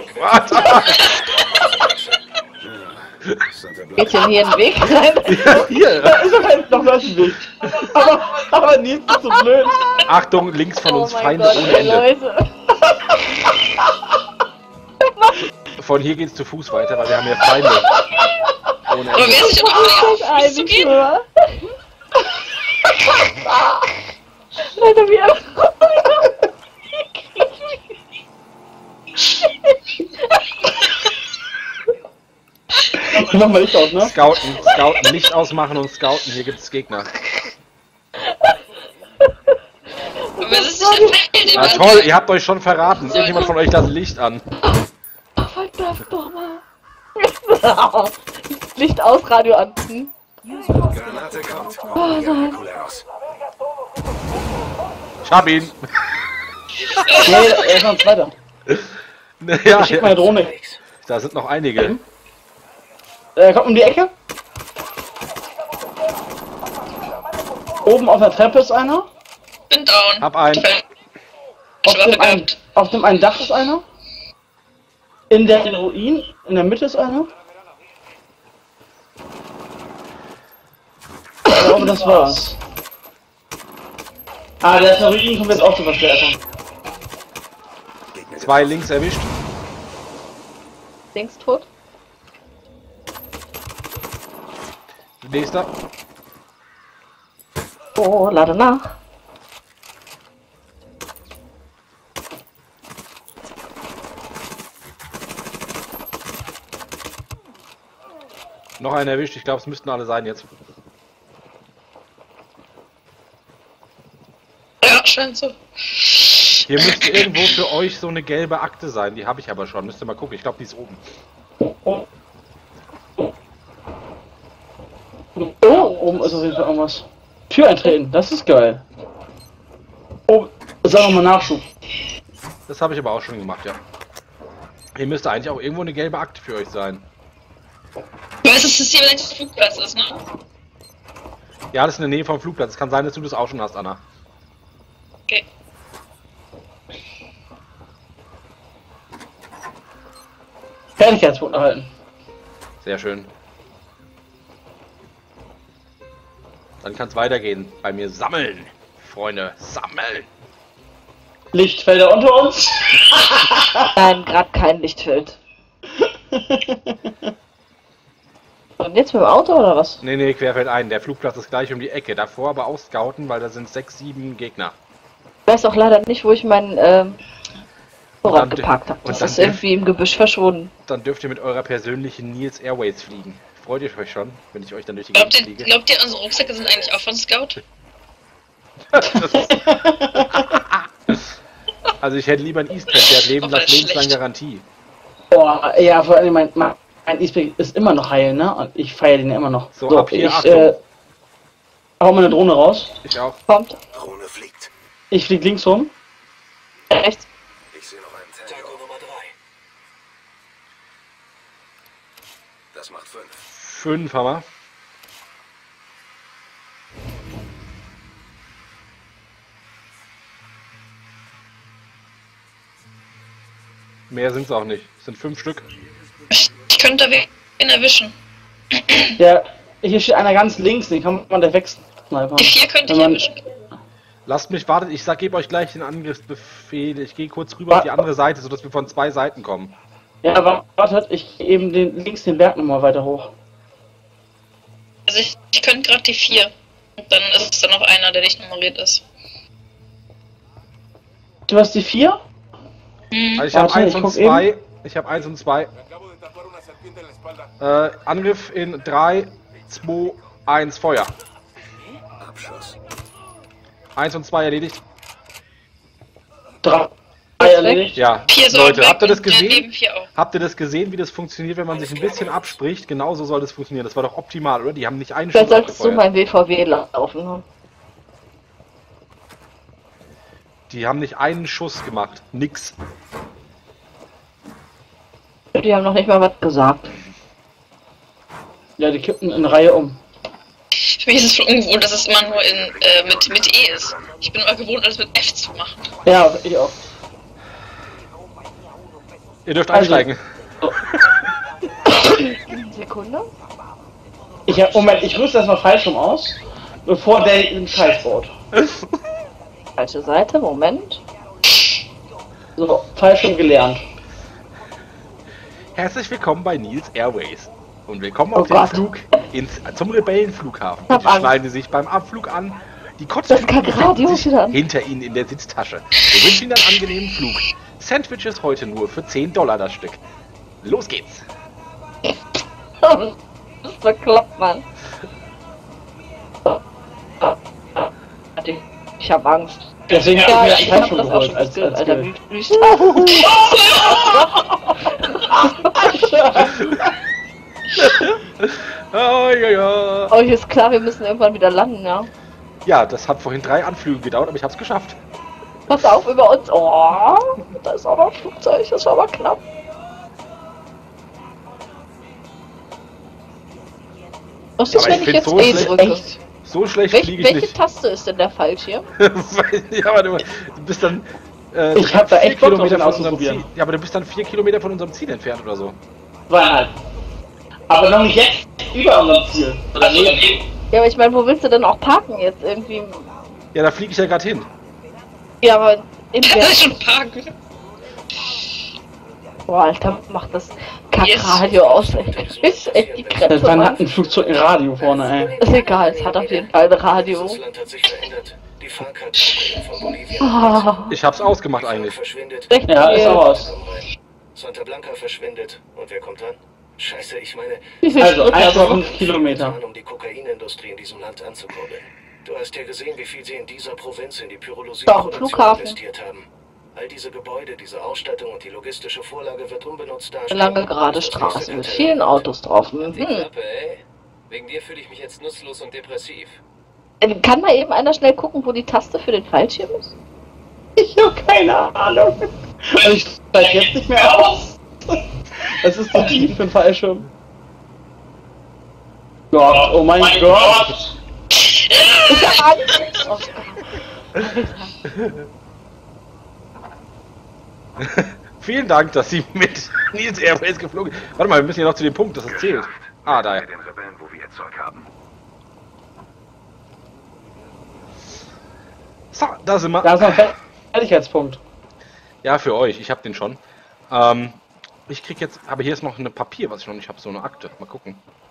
Geht denn hier ein Weg rein? Hier. Da ist doch noch was Weg. Aber Nils ist so blöd. Achtung, links von uns Oh mein Feinde Gott, ohne ey, Ende. Leute. Von hier geht's zu Fuß weiter, weil wir haben hier Feinde ohne Aber Ende. wer ist sich doch Ein zu gehen? Schwör. Leute, wir... Ich mach mal Licht aus, ne? Scouten, Licht ausmachen und scouten. Hier gibt's Gegner. Aber wer ist sich der Feld Na toll, ihr habt euch schon verraten. Irgendjemand von euch das Licht an. Verdammt nochmal. Licht aus, Radio an. Hm? Granate kommt. Oh nein. Ich hab ihn. Nee, er ist noch ein zweiter. Ja, Ich schick meine Drohne. da sind noch einige. Er kommt um die Ecke. Oben auf der Treppe ist einer. Bin down. Hab einen. Auf dem einen Dach ist einer. In der Ruinen, in der Mitte ist einer. glaube, das war's. Ah, der Terrorin kommt jetzt auch zur Verstärkung. 2 links erwischt. Links tot. Nächster. Oh, lade nach. Noch einen erwischt. Ich glaube, es müssten alle sein jetzt. Ja, scheint so. Hier müsste irgendwo für euch so eine gelbe Akte sein. Die habe ich aber schon. Müsst ihr mal gucken. Ich glaube, die ist oben. Oh, oben ist auf jeden Fall irgendwas. Tür eintreten, das ist geil. Oh, sag nochmal Nachschub. Das habe ich aber auch schon gemacht, ja. Hier müsste eigentlich auch irgendwo eine gelbe Akte für euch sein. Du weißt, dass das hier vielleicht der Flugplatz ist, ne? Ja, das ist in der Nähe vom Flugplatz. Es kann sein, dass du das auch schon hast, Anna. Okay. Fertigkeitspunkt erhalten. Sehr schön. Dann kann es weitergehen. Bei mir sammeln. Freunde, sammeln. Lichtfelder unter uns. Nein, gerade kein Lichtfeld. Und jetzt mit dem Auto oder was? Nee, querfeld ein. Der Flugplatz ist gleich um die Ecke. Davor aber ausscouten, weil da sind 6, 7 Gegner. Ich weiß auch leider nicht, wo ich meinen Vorrat geparkt habe. Das ist irgendwie im Gebüsch verschwunden. Dann dürft ihr mit eurer persönlichen Nils Airways fliegen. Freut ihr euch schon, wenn ich euch dann durch die Gegend fliege? Glaubt ihr, unsere Rucksäcke sind eigentlich auch von Scout? Also ich hätte lieber einen E-Spec, der hat lebenslang Garantie. Boah, ja, vor allem mein E-Spec ist immer noch heil, ne? Und ich feiere den ja immer noch. So, ab hier, hau meine Drohne raus. Ich auch. Kommt. Drohne fliegt. Ich flieg links rum. Rechts. Ich sehe noch einen Tango. Nummer 3. Das macht 5. 5 haben wir. Mehr sind es auch nicht. Es sind 5 Stück. Ich könnte wen erwischen. Ja, hier steht einer ganz links, den kann man da wegsnipern. Die 4 könnte ich erwischen. Lasst mich warten, ich gebe euch gleich den Angriffsbefehl. Ich gehe kurz rüber auf die andere Seite, sodass wir von 2 Seiten kommen. Ja, aber wartet, ich gehe eben links den Berg nochmal weiter hoch. Also ich könnte gerade die 4. Und dann ist es dann noch einer, der nicht nummeriert ist. Du hast die 4? Also ich habe 1 und 2. Ich habe 1 und 2. Angriff in 3, 2, 1, Feuer. Abschuss. 1 und 2 erledigt. 3 erledigt. Ja, 4 Leute, habt ihr das neben gesehen? 4 auch. Habt ihr das gesehen, wie das funktioniert, wenn man sich ein bisschen abspricht? Genauso soll das funktionieren. Das war doch optimal, oder? Die haben nicht einen Vielleicht Schuss solltest du abgefeuert. mein WVW laufen. Die haben nicht einen Schuss gemacht. Nix. Die haben noch nicht mal was gesagt. Ja, die kippen in Reihe um. Für mich ist es schon ungewohnt, dass es immer nur mit E ist. Ich bin immer gewohnt, alles mit F zu machen. Ja, ich auch. Ihr dürft einsteigen. Sekunde. Moment, ich rüste erstmal Fallschirm aus, bevor der den Scheiß baut. Falsche Seite, Moment. So, Fallschirm gelernt. Herzlich willkommen bei Nils Airways. Und willkommen auf Oh den Gott. Flug zum Rebellenflughafen. Hab Die Angst. schneiden sich beim Abflug an. Die Das Kotztüten Kackradio befinden ist wieder an. sich hinter ihnen in der Sitztasche. Wir wünschen Ihnen einen angenehmen Flug. Sandwiches heute nur für $10 das Stück. Los geht's. Das ist bekloppt, Mann. Ich hab Angst. Deswegen Ja, habe ich ich mir einen hab Fallschirm das auch geholt schon als gesehen, Alter. Skill. Wie Oh, ja. Oh, hier ist klar, wir müssen irgendwann wieder landen, ja. Ja, das hat vorhin 3 Anflüge gedauert, aber ich hab's geschafft. Pass auf, über uns. Oh, da ist auch noch ein Flugzeug, das war aber knapp. Was ist, Aber wenn ich ich find's jetzt so E schlecht. drücke? So schlecht fliege ich Welche nicht. Taste ist denn der Fallschirm? Ja, aber du bist dann. Ich hab da 4 echt Bock drauf, Kilometer den von unserem auszuprobieren. Ziel. Ja, aber du bist dann 4 Kilometer von unserem Ziel entfernt oder so. 2,5. Aber noch nicht jetzt über unserem Ziel. Oder nee. Ja, aber ich meine, wo willst du denn auch parken jetzt irgendwie? Ja, da fliege ich ja gerade hin. Ja, aber in Kann der... ich schon parken? Boah, Alter, macht das Kackradio aus. Ist echt die Grenze. Dann hat ein Flugzeug ein Radio vorne, ey. Ist egal, es hat auf jeden Fall ein Radio. Das Land hat sich verändert. Die Fahrkarte von Bolivien Oh, Ich hab's ausgemacht eigentlich. verschwindet. recht Ja, ist viel. auch aus. Santa Blanca verschwindet. Und wer kommt dann? Scheiße, ich meine, Wie viel Also, Schritt hast du? 1,5 Kilometer. um die Kokainindustrie in diesem Land anzukurbeln. Du hast ja gesehen, wie viel sie in dieser Provinz in die Pyrolosie-Produktion Flughafen. investiert haben. All diese Gebäude, diese Ausstattung und die logistische Vorlage wird unbenutzt dastehen. Lange gerade Straße mit vielen Autos drauf. Die Mhm. Klappe, ey. Wegen dir fühle ich mich jetzt nutzlos und depressiv. Kann mal eben einer schnell gucken, wo die Taste für den Fallschirm ist? Ich hab keine Ahnung. Also ich steig jetzt nicht mehr aus. Es ist zu tief für den Fallschirm. Gott, oh mein Gott. Ich hab Angst! Oh Gott. Vielen Dank, dass Sie mit Nils Airways geflogen sind. Warte mal, wir müssen ja noch zu dem Punkt, dass es zählt. Ah, da. Den Rebellen, wo wir ihr Zeug haben. So, da sind wir. Da ist noch ein Fertigkeitspunkt. Ja, für euch. Ich habe den schon. Ich krieg jetzt, aber hier ist noch ein Papier, was ich noch nicht habe, so eine Akte. Mal gucken.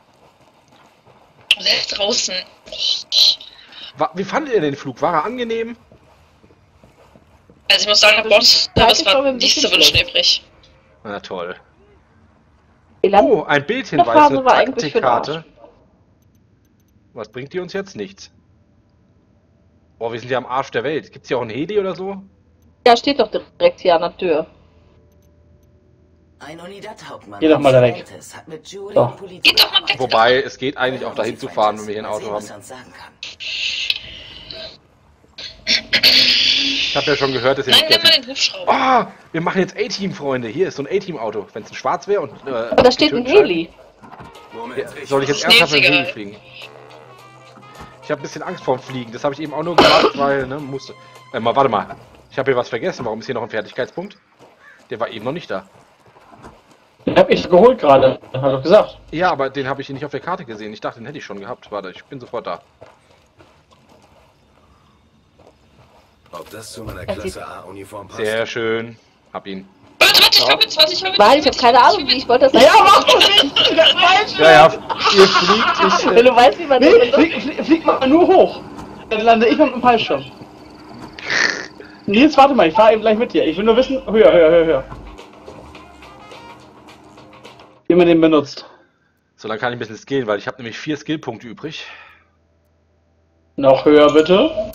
Der ist draußen. Wie fandet ihr den Flug? War er angenehm? Also ich muss sagen, der Boss, Da das ist schon war ein nicht bisschen so wünschen übrig. Na toll. Die Land Oh, ein Bildhinweis, Phase eine war eigentlich für den Taktikkarte. Was bringt die uns jetzt? Nichts. Boah, wir sind ja am Arsch der Welt. Gibt's hier auch ein Heli oder so? Ja, steht doch direkt hier an der Tür. Ein Unidad-Hauptmann Geh doch mal da weg. Altes hat mit Jury So. und Polizei Geht doch mal weg. Wobei, es geht eigentlich auch dahin zu fahren, wenn wir hier ein Auto haben. was er uns sagen kann. Ich habe ja schon gehört, dass ihr Nein, nicht nimm mal dürfen. den Hubschrauber. Ah, wir machen jetzt A-Team, Freunde. Hier ist so ein A-Team-Auto. Wenn es ein Schwarz wäre und... Aber da steht ein Heli. Ja, soll ich jetzt Ist mir ernsthaft mit dem egal. Heli fliegen? Ich habe ein bisschen Angst vorm Fliegen. Das habe ich eben auch nur gemacht, weil, ne, musste. Warte mal. Ich habe hier was vergessen. Warum ist hier noch ein Fertigkeitspunkt? Der war eben noch nicht da. Den hab ich geholt gerade. Hab ich doch gesagt. Ja, aber den habe ich nicht auf der Karte gesehen. Ich dachte, den hätte ich schon gehabt. Warte, ich bin sofort da. Ob das zu meiner Das sieht- Klasse A-Uniform passt? Sehr schön. Hab ihn. Warte, ich hab jetzt, ich hab Weil ich habe keine Ahnung, wie ich wollte das. Ja, mach das nicht! Das falsch! Ja, ja, ihr fliegt. Ich, Wenn du weißt, wie man das Nee, benutzt. flieg mal nur hoch. Dann lande ich mit dem Fallschirm. Nils, warte mal, ich fahre eben gleich mit dir. Ich will nur wissen, höher. Wie man den benutzt. So, dann kann ich ein bisschen skillen, weil ich habe nämlich 4 Skillpunkte übrig. Noch höher, bitte.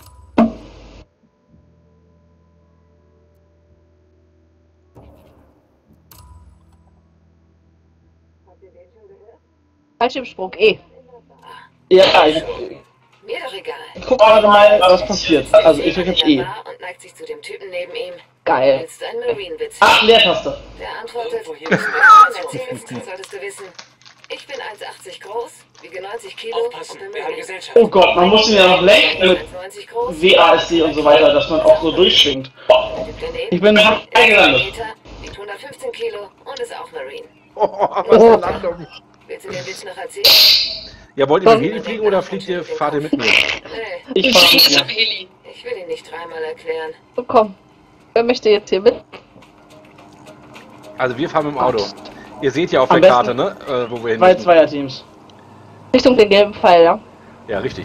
Fallschirmsprung, eh. Ja, ich Mir doch egal. guck gerade mal, was passiert. Also, ich drücke jetzt E. Und neigt sich zu dem Typen neben ihm. Geil. Willst du einen Marine-Witz? Leertaste. Der antwortet, wenn du erzählst, solltest du wissen. Ich bin 1,80 groß, wiege 90 Kilo Aufpassen, und bin wir haben Marine. Gesellschaft. Oh Gott, man muss ihn ja noch lenken mit 1,90 groß, WASD und so weiter, dass man auch so durchschwingt. der Typ daneben Ich bin ist eingelandet. 1 Meter, wiegt 115 Kilo und ist auch Marine. Oh, was eine Landung. Willst du den Witz noch erzählen? Ja, wollt ihr mit dem Heli fliegen oder fahrt ihr mit mir? Nee, Ich fahre Ist mit am dir. Heli. ich will ihn nicht dreimal erklären. So, komm. Wer möchte jetzt hier mit? Also wir fahren mit dem Auto. Ihr seht ja auf Am der besten Karte, ne? Wo wir hin Zwei müssen. Zweierteams. Richtung den gelben Pfeil, ja? Ja, richtig.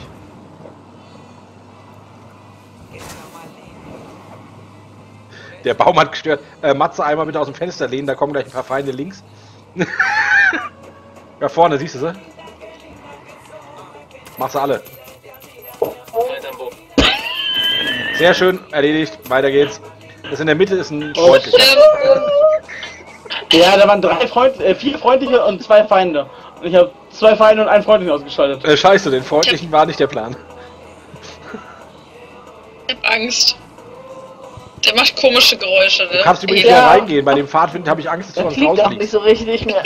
Der Baum hat gestört. Matze, einmal bitte aus dem Fenster lehnen, da kommen gleich ein paar Feinde links. Da vorne, siehst du sie? Mach sie alle. Feind am Boden. Sehr schön, erledigt. Weiter geht's. Das in der Mitte ist ein Oh, freundlicher. Ja, da waren 4 freundliche und 2 Feinde. Und ich habe 2 Feinde und einen freundlichen ausgeschaltet. Scheiße, den freundlichen war nicht der Plan. Ich hab Angst. Der macht komische Geräusche, ne? Du kannst übrigens Heli. wieder reingehen. Bei dem Pfadfinden habe ich Angst, dass du Das sonst fliegt auch nicht rausfliegst. so richtig mehr.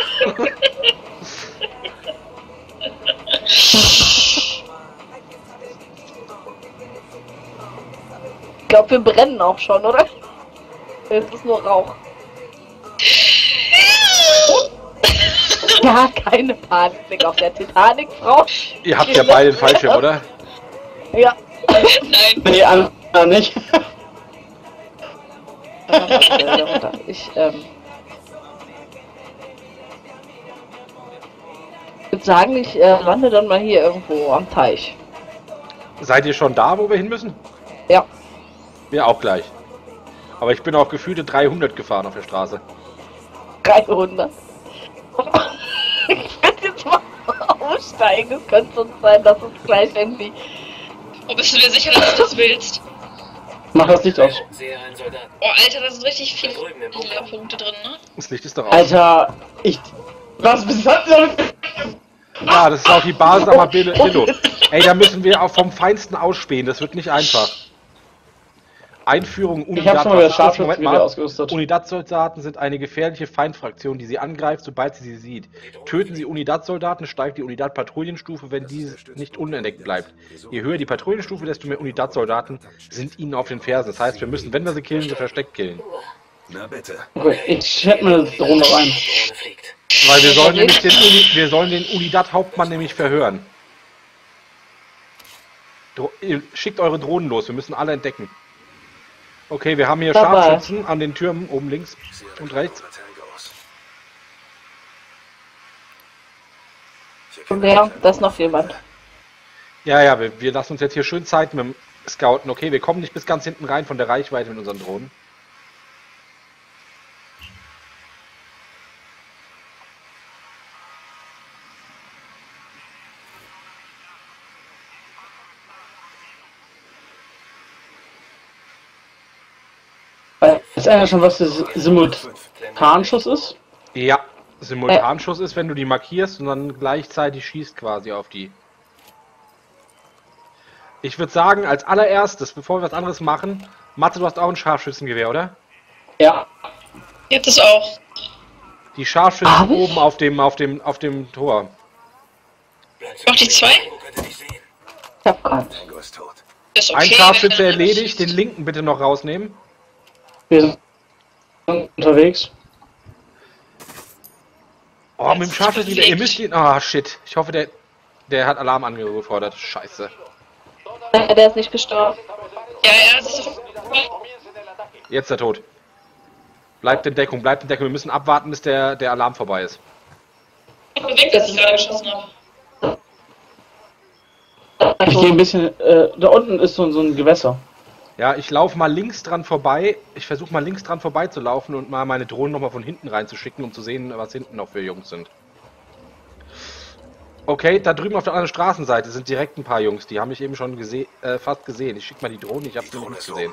Ich glaube, wir brennen auch schon, oder? Es ist nur Rauch. Ja, keine Panik auf der Titanic, Frau. Ihr habt ja beide den Fallschirm, oder? Ja. Nein. Nee, andere nicht. Ich würde sagen, ich lande dann mal hier irgendwo am Teich. Seid ihr schon da, wo wir hin müssen? Ja. Wir auch gleich. Aber ich bin auch gefühlte 300 gefahren auf der Straße. 300. Ich werde jetzt mal aussteigen. Es könnte sonst sein, dass es gleich irgendwie... Oh, bist du dir sicher, dass du das willst? Mach das Licht aus. Sehe einen Soldaten. Oh, Alter, da sind richtig viele Punkte drin, ne? Das Licht ist doch aus. Alter, was bis hat Ja, das ist auch die Basis am Armadillo. Ey, da müssen wir auch vom Feinsten ausspähen. Das wird nicht einfach. Einführung Ich hab schon mal das Scharfschützen wieder ausgerüstet. Unidad-Soldaten sind eine gefährliche Feindfraktion, die sie angreift, sobald sie sieht. Töten sie Unidad-Soldaten, steigt die Unidad-Patrouillenstufe, wenn diese nicht unentdeckt bleibt. Je höher die Patrouillenstufe, desto mehr Unidad-Soldaten sind ihnen auf den Fersen. Das heißt, wir müssen, wenn wir sie killen, sie versteckt killen. Na bitte. Okay, ich hätte mir das Drohne rein. Drohne fliegt. Weil wir sollen nämlich wir sollen den Unidad-Hauptmann nämlich verhören. Ihr schickt eure Drohnen los, wir müssen alle entdecken. Okay, wir haben hier Dabei. Scharfschützen an den Türmen oben links und rechts. Und ja, da ist noch jemand. Ja, wir lassen uns jetzt hier schön Zeit mit dem Scouten. Okay, wir kommen nicht bis ganz hinten rein von der Reichweite mit unseren Drohnen. Ist einer schon, was das Simultanschuss ist? Ja, Simultanschuss ist, wenn du die markierst und dann gleichzeitig schießt quasi auf die. Ich würde sagen, als allererstes, bevor wir was anderes machen, Matze, du hast auch ein Scharfschützengewehr, oder? Ja. Jetzt ist auch. Die Scharfschützen oben auf dem Tor. Noch die zwei? Ich hab grad. Ist okay. Ein Scharfschütze erledigt, den linken bitte noch rausnehmen. Wir sind unterwegs. Oh, mit dem Scharfschützen wieder. Ihr müsst ihn. Ah, shit. Ich hoffe, der hat Alarm angefordert. Scheiße. Der ist nicht gestorben. Ja, das ist doch... Jetzt ist er tot. Bleibt in Deckung, bleibt in Deckung. Wir müssen abwarten, bis der Alarm vorbei ist. Bewegt, dass ich gerade geschossen habe. Ich gehe ein bisschen. Da unten ist so ein Gewässer. Ja, ich laufe mal links dran vorbei. Ich versuche mal links dran vorbei zu laufen und mal meine Drohnen nochmal von hinten reinzuschicken, um zu sehen, was hinten noch für Jungs sind. Okay, da drüben auf der anderen Straßenseite sind direkt ein paar Jungs. Die haben mich eben schon fast gesehen. Ich schicke mal die Drohne, ich habe sie noch nicht gesehen.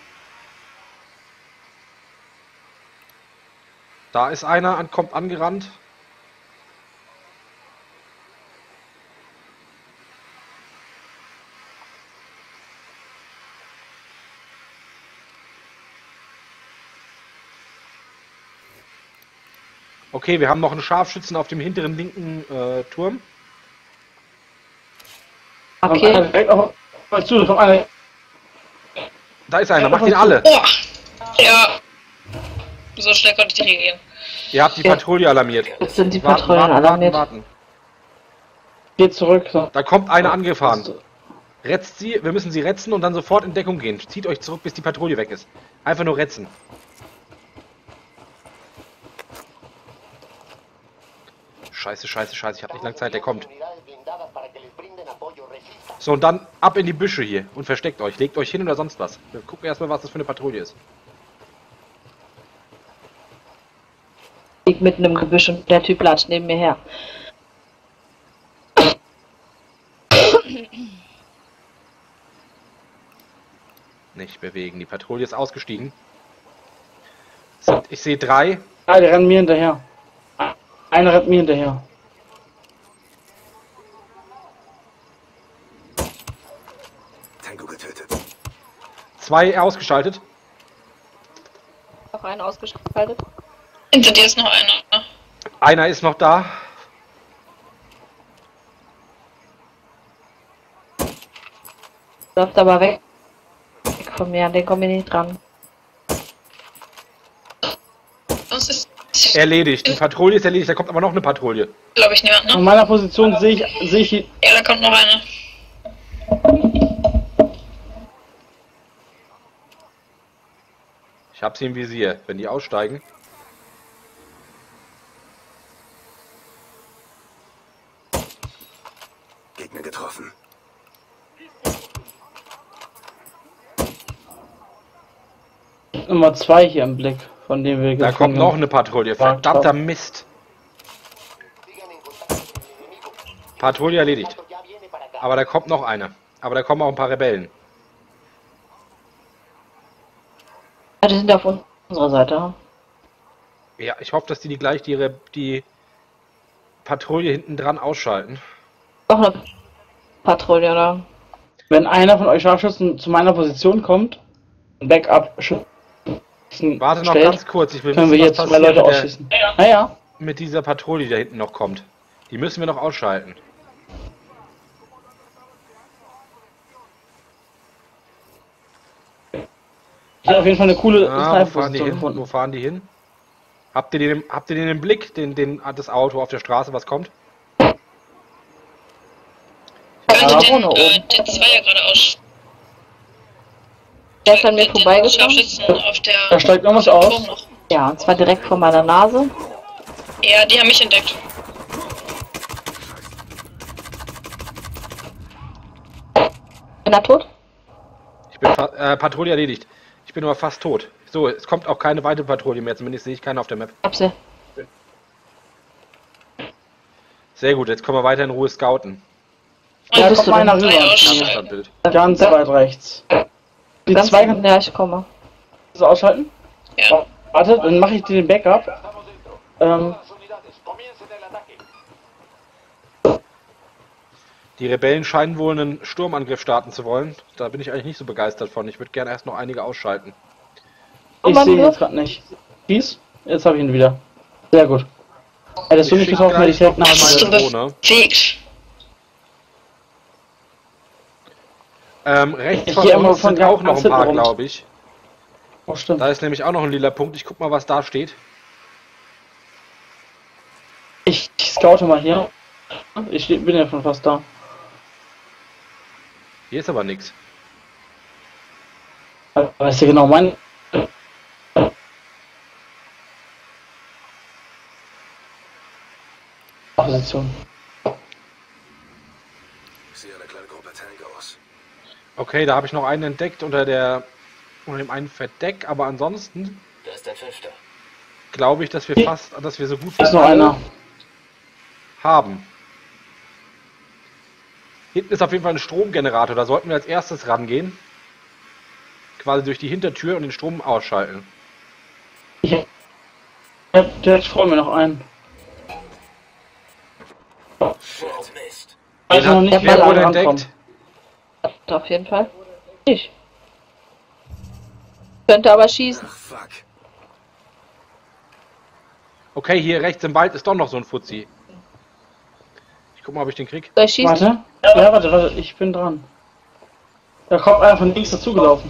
Da ist einer, kommt angerannt. Okay, wir haben noch einen Scharfschützen auf dem hinteren linken Turm. Okay. Da ist einer, macht ihn alle. Oh. Ja. So schnell konnte ich nicht reagieren. Ihr habt die Patrouille alarmiert. Jetzt sind die Patrouillen alarmiert. Warten. Geht zurück. So. Da kommt einer angefahren. Retzt sie, wir müssen sie retzen und dann sofort in Deckung gehen. Zieht euch zurück, bis die Patrouille weg ist. Einfach nur retzen. Scheiße, scheiße, scheiße, ich hab nicht lange Zeit, der kommt. So, und dann ab in die Büsche hier und versteckt euch. Legt euch hin oder sonst was. Wir gucken erstmal, was das für eine Patrouille ist. Ich lieg mitten im Gebüsch und der Typ latscht neben mir her. Nicht bewegen, die Patrouille ist ausgestiegen. Ich sehe 3. Ah, die rennen mir hinterher. Einer rennt mir hinterher. Tango getötet. 2 ausgeschaltet. Noch einen ausgeschaltet. Hinter dir ist noch einer. Einer ist noch da. Läuft aber weg. Weg von mir, an den komme ich nicht dran. Sonst ist Erledigt. Die Patrouille ist erledigt, da kommt aber noch eine Patrouille. Glaube ich niemand, An ne? meiner Position sehe ich Ja, da kommt noch eine. Ich hab sie im Visier. Wenn die aussteigen. Gegner getroffen. Nummer 2 hier im Blick, von dem wir Da kommt noch eine Patrouille. Verdammter Mist. Patrouille erledigt. Aber da kommt noch eine. Aber da kommen auch ein paar Rebellen. Ja, die sind auf unserer Seite. Ja, ich hoffe, dass die gleich die Patrouille hinten dran ausschalten. Noch eine Patrouille, oder? Wenn einer von euch Scharfschützen zu meiner Position kommt, ein Backup schützen Warte noch stellt, ganz kurz. Ich will können wissen, wir was jetzt 2 passiert Leute ausschießen. Naja. mit dieser Patrouille, die da hinten noch kommt. Die müssen wir noch ausschalten. Ich habe auf jeden Fall eine coole Wo fahren die Sniper-Position hin? gefunden. Wo fahren die hin? Habt ihr den im Blick, das Auto auf der Straße, was kommt? Den Zweier gerade aus. Der ist an mir vorbeigekommen. Scharfschützen auf der. Da steigt noch was aus. Ja, und zwar direkt vor meiner Nase. Ja, die haben mich entdeckt. Bin er tot? Ich bin Patrouille erledigt. Ich bin aber fast tot. So, es kommt auch keine weitere Patrouille mehr, zumindest sehe ich keine auf der Map. Hab sie. Sehr gut, jetzt können wir weiter in Ruhe scouten. Da kommt du einer denn? rüber. Standbild. Ganz weit rechts. Die Ganz zwei kannst ja, ich komme. du ausschalten? Ja. Warte, dann mache ich dir den Backup. Die Rebellen scheinen wohl einen Sturmangriff starten zu wollen. Da bin ich eigentlich nicht so begeistert von. Ich würde gerne erst noch einige ausschalten. Ich sehe ihn jetzt gerade nicht. Dies? Jetzt habe ich ihn wieder. Sehr gut. Hättest du Ich mich schick getroffen, hätte ich gleich direkt nach noch meiner meine Drohne. Fix. Rechts Ich von gehe immer uns von sind auch noch ganz ein paar, hinten rum. glaube ich. Oh, stimmt. Da ist nämlich auch noch ein lila Punkt. Ich guck mal, was da steht. Ich scoute mal hier. Ich bin ja schon fast da. Hier ist aber nichts. Weißt du genau mein... Position. Ich sehe eine kleine Gruppe Tank aus. Okay, da habe ich noch einen entdeckt unter dem einen Verdeck, aber ansonsten Da ist ein Fünfter. glaube ich, dass wir so gut Da ist noch alle einer. haben. Hinten ist auf jeden Fall ein Stromgenerator, da sollten wir als erstes rangehen. Quasi durch die Hintertür und den Strom ausschalten. Ich hab direkt vor mir noch einen. Oh, Mist. Also noch nicht Wer mal wurde ankommen. entdeckt? Auf jeden Fall. Ich. Könnte aber schießen. Ach, fuck. Okay, hier rechts im Wald ist doch noch so ein Fuzzi. Ich guck mal, ob ich den krieg. Soll ich schießen? Warte. Ja, warte, ich bin dran. Da kommt einer von links dazugelaufen.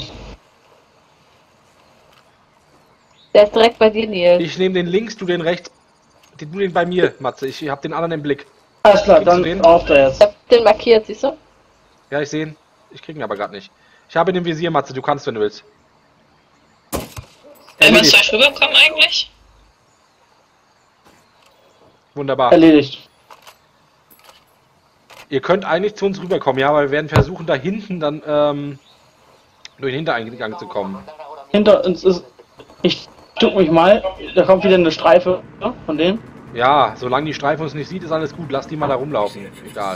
Der ist direkt bei dir, Nils. Ich nehme den links, du den rechts. Du den bei mir, Matze. Ich hab den anderen im Blick. Alles klar, Kriegst du dann den? auf da jetzt. Ich hab den markiert, siehst du? Ja, ich sehe ihn. Ich krieg ihn aber gerade nicht. Ich habe ihn im Visier, Matze. Du kannst, wenn du willst. Wenn wir Erledigt. zwei rüberkommen eigentlich? Wunderbar. Erledigt. Ihr könnt eigentlich zu uns rüberkommen, ja, aber wir werden versuchen, da hinten dann durch den Hintereingang zu kommen. Hinter uns ist... Ich duck mich mal. Da kommt wieder eine Streife von denen. Ja, solange die Streife uns nicht sieht, ist alles gut. Lass die mal da rumlaufen. Egal.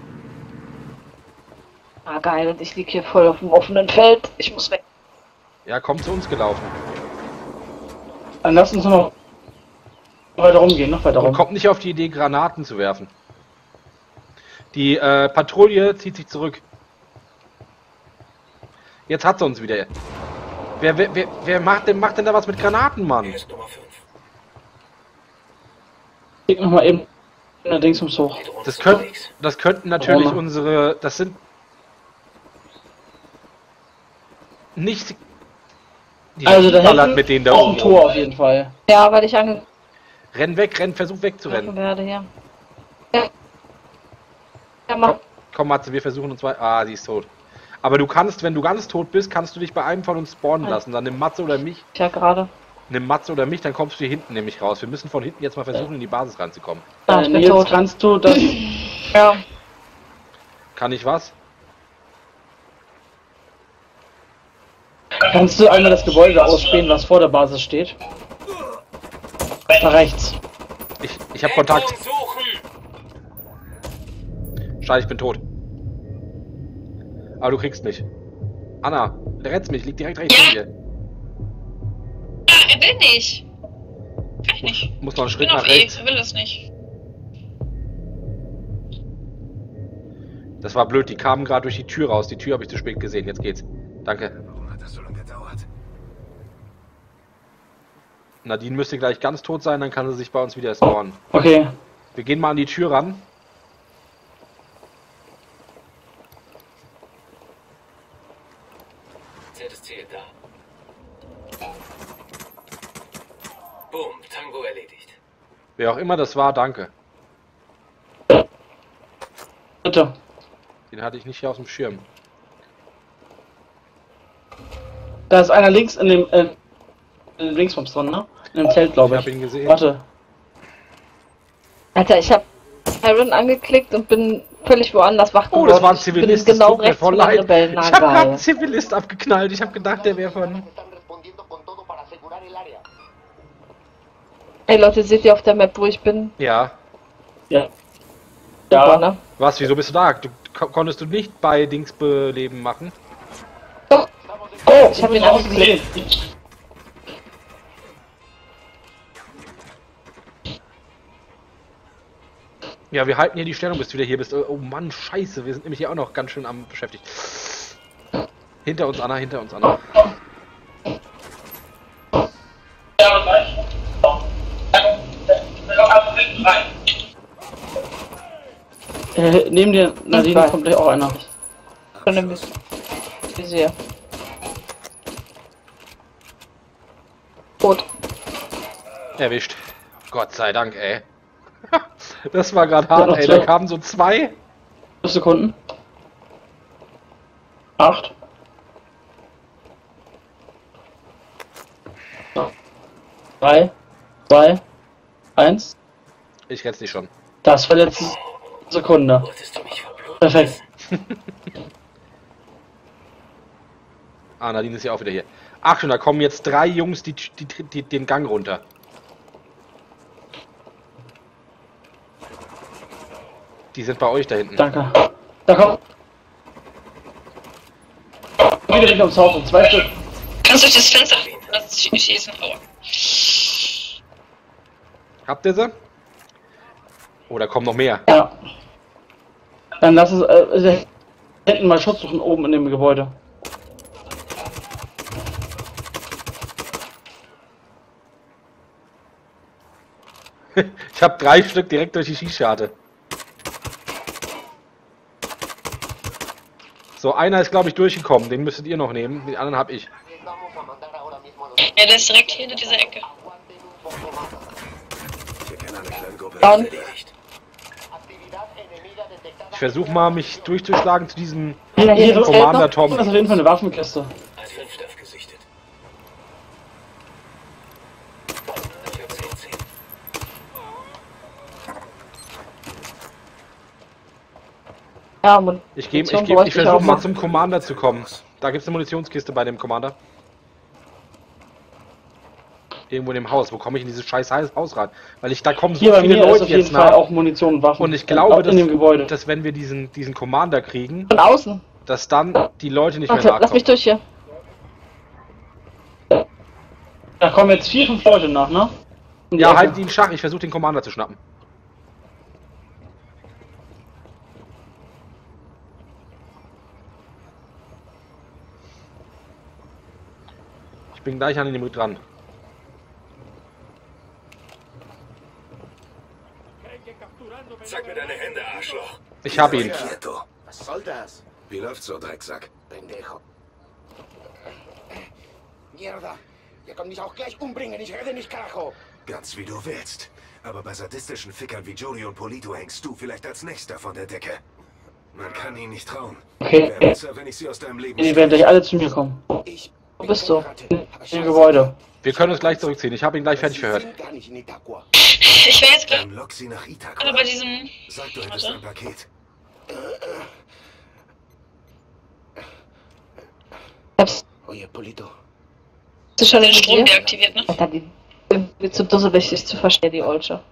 Ah, geil, und ich lieg hier voll auf dem offenen Feld. Ich muss weg. Ja, komm zu uns gelaufen. Dann lass uns noch weiter rumgehen, noch weiter Und rum. kommt nicht auf die Idee, Granaten zu werfen. Die Patrouille zieht sich zurück. Jetzt hat sie uns wieder. Wer macht denn da was mit Granaten, Mann? Hier ist Nummer 5. Klick noch mal eben allerdings ums Hoch. Die Drohne Das, ist unterwegs. das könnten natürlich Drohne. unsere... Das sind... Nicht... Die Also da ballert hinten mit denen da auch ein oben Tor rum. auf jeden Fall. Ja, weil ich ange... Renn weg, renn, versuch wegzurennen. Werde hier. Ja. Ja, mach. Komm, Matze, wir versuchen uns weiter. Ah, sie ist tot. Aber du kannst, wenn du ganz tot bist, kannst du dich bei einem von uns spawnen lassen. Dann nimm Matze oder mich. Ja, gerade. Nimm Matze oder mich, dann kommst du hier hinten nämlich raus. Wir müssen von hinten jetzt mal versuchen, in die Basis reinzukommen. Ah, ich bin Nils, tot. kannst du das... Ja. Kann ich was? Kannst du einmal das Gebäude ausspähen, was vor der Basis steht? Da rechts. Ich hab Kontakt. Scheiße, ich bin tot. Aber du kriegst mich. Anna, rett's mich, liegt direkt rechts von dir. Ja, er will nicht. Kann ich nicht. Muss noch einen Ich Schritt bin nach auf E, rechts. er will das nicht. Das war blöd, die kamen gerade durch die Tür raus. Die Tür habe ich zu spät gesehen. Jetzt geht's. Danke. Warum hat das so lange gedauert? Nadine müsste gleich ganz tot sein, dann kann sie sich bei uns wieder spawnen. Okay. Wir gehen mal an die Tür ran. Zweites Ziel da. Boom, Tango erledigt. Wer auch immer das war, danke. Bitte. Den hatte ich nicht hier aus dem Schirm. Da ist einer links in dem links vom dran, ne? In dem Zelt, glaube Ich ich. habe ihn gesehen. Warte. Alter, ich hab Iron angeklickt und bin völlig woanders wach geworden. Oh, das war ein Ich Zivilist. bin genau das tut mir rechts voll von den leid. Rebellen. Ich Na, habe gerade einen geil. Zivilist abgeknallt. Ich habe gedacht, der wäre von... Ey Leute, seht ihr auf der Map, wo ich bin? Ja. Ja. Super, Ja. ne? Was, wieso bist du da? Konntest du nicht bei Dings beleben machen? Doch. Oh, Ich hab ihn angeklickt. Ja, wir halten hier die Stellung, bis du wieder hier bist. Oh Mann, scheiße. Wir sind nämlich hier auch noch ganz schön am beschäftigt. Hinter uns, Anna, hinter uns, Anna. Neben dir, Nadine, kommt gleich auch einer. Von dem Visier. Tot. Erwischt. Gott sei Dank, ey. Das war gerade hart, noch ey. zwei. Da kamen so 2. 5 Sekunden. 8. 3, 2, 1. Ich renn's nicht schon. Das war letzte Sekunde. Wolltest du mich verbluten? Perfekt. Ah, Nadine ist ja auch wieder hier. Ach schon, da kommen jetzt 3 Jungs die den Gang runter. Die sind bei euch da hinten. Danke. Da kommt. Wieder nicht ums Haus und 2 Stück. Kannst du durch das Fenster schießen? Aua. Habt ihr sie? Oh, da kommen noch mehr. Ja. Dann lass es hinten mal Schutz suchen oben in dem Gebäude. Ich habe 3 Stück direkt durch die Schießscharte. So, einer ist, glaube ich, durchgekommen. Den müsstet ihr noch nehmen. Den anderen habe ich. Ja, der ist direkt hier hinter dieser Ecke. Wir kennen eine kleine Gruppe Down. erledigt. Ich versuche mal, mich durchzuschlagen zu diesem Hier ist Commander Das Tom. ist auf jeden Fall eine Waffenkiste. Ein Fünfstaff gesichtet. Ich hab 10. Ja, Munition Ich bräuchte auch versuche mal noch. zum Commander zu kommen. Da gibt es eine Munitionskiste bei dem Commander. Irgendwo in dem Haus. Wo komme ich in dieses scheiß Haus rein? Weil da kommen so Hier bei viele mir ist Leute auf jeden jetzt Fall nach. auch Munition und Waffen. Und ich glaube, in dem Gebäude. dass wenn wir diesen Commander kriegen, Von außen. dass dann die Leute nicht mehr Warte, lass mich nachkommen. durch hier. Da kommen jetzt 4, 5 Leute nach, ne? Um die Ja, Ecke. halt die in Schach. Ich versuche den Commander zu schnappen. Ich bin gleich an dem dran. Zeig mir deine Hände, Arschloch. Ich hab ihn. Quieto. Was soll das? Wie läuft's so, Drecksack? Pendejo. Mierda. Ihr könnt mich auch gleich umbringen. Ich rede nicht, carajo. Ganz wie du willst. Aber bei sadistischen Fickern wie Juri und Polito hängst du vielleicht als Nächster von der Decke. Man kann ihnen nicht trauen. Okay. Wäre besser, wenn ich sie aus deinem Leben Die werden gleich alle zu mir kommen. Wo bist du? Im Gebäude. Wir können uns gleich zurückziehen. Ich habe ihn gleich fertig verhört. Ich wäre jetzt gerade Dann lock sie nach Ithaka. bei diesem... Sag, du hättest ein Paket. Hab's Oye, Polito. du schon Den in Strom dir? deaktiviert, ne? Alter, die irgendwie zu dusselig, sich zu verstehen, die Olsche.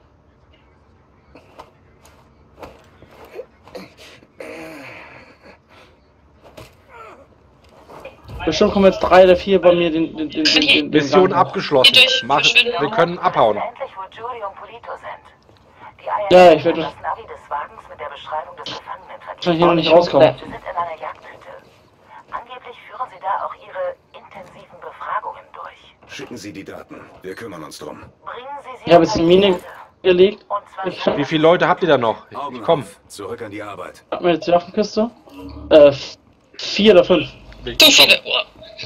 Bestimmt kommen jetzt 3 oder 4 bei mir den Mission Gang hoch. abgeschlossen. Geht durch, Mach, verschwinden. wir können abhauen. Endlich, wo Juri und Polito sind. Die Ja, Eier ich werde das Navi des Wagens mit der Beschreibung des Gefangenen kann vergeben. hier noch nicht rauskommen. Sie sind in einer Jagdhütte. Angeblich führen sie da auch ihre intensiven Befragungen durch. Schicken Sie die Daten. Wir kümmern uns drum. Bringen Sie sie Ich habe jetzt unter eine die Mine Erde. gelegt. Und zwar Ich Wie viele Leute habt ihr da noch? Augen Ich komm. auf. Zurück an die Arbeit. hab mir jetzt die Waffenkiste. 4 oder 5. Zu viele. Oh.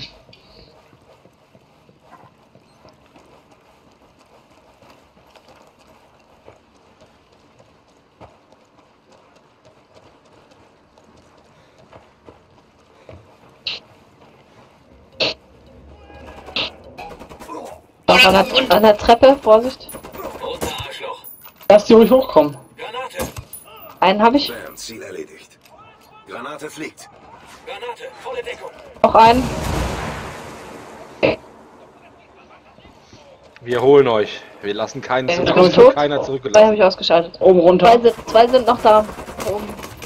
Auch an der Treppe, Vorsicht. Roter Arschloch. Lass die ruhig hochkommen. Granate. Einen habe ich. Bam, Ziel erledigt. Granate fliegt. Granate. Volle Deckung. Noch einen. Wir holen euch. Wir lassen keinen Ja, zurück. du bist tot? Keiner 2 habe zurückgelassen. ich ausgeschaltet. Oben runter. 2 sind noch da. Oben.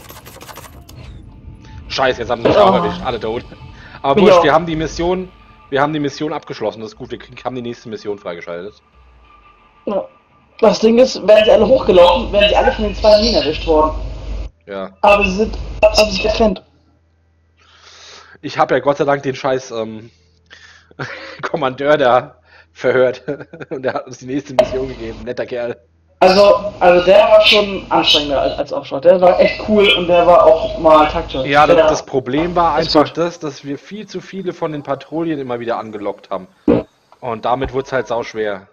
Scheiße, jetzt haben sie mich auch erwischt. Alle tot. Aber Ja. wurscht, wir haben die Mission. Wir haben die Mission abgeschlossen. Das ist gut. Wir haben die nächste Mission freigeschaltet. Ja. Das Ding ist, wären sie alle hochgelaufen, wären sie alle von den 2 Minen erwischt worden. Ja. Aber sie haben sich getrennt. Ich habe ja Gott sei Dank den scheiß Kommandeur da verhört. Und der hat uns die nächste Mission gegeben. Netter Kerl. Also der war schon anstrengender als Offshore. Der war echt cool und der war auch mal taktisch. Ja, Der- das Problem war ist einfach gut. das, dass wir viel zu viele von den Patrouillen immer wieder angelockt haben. Und damit wurde es halt sauschwer.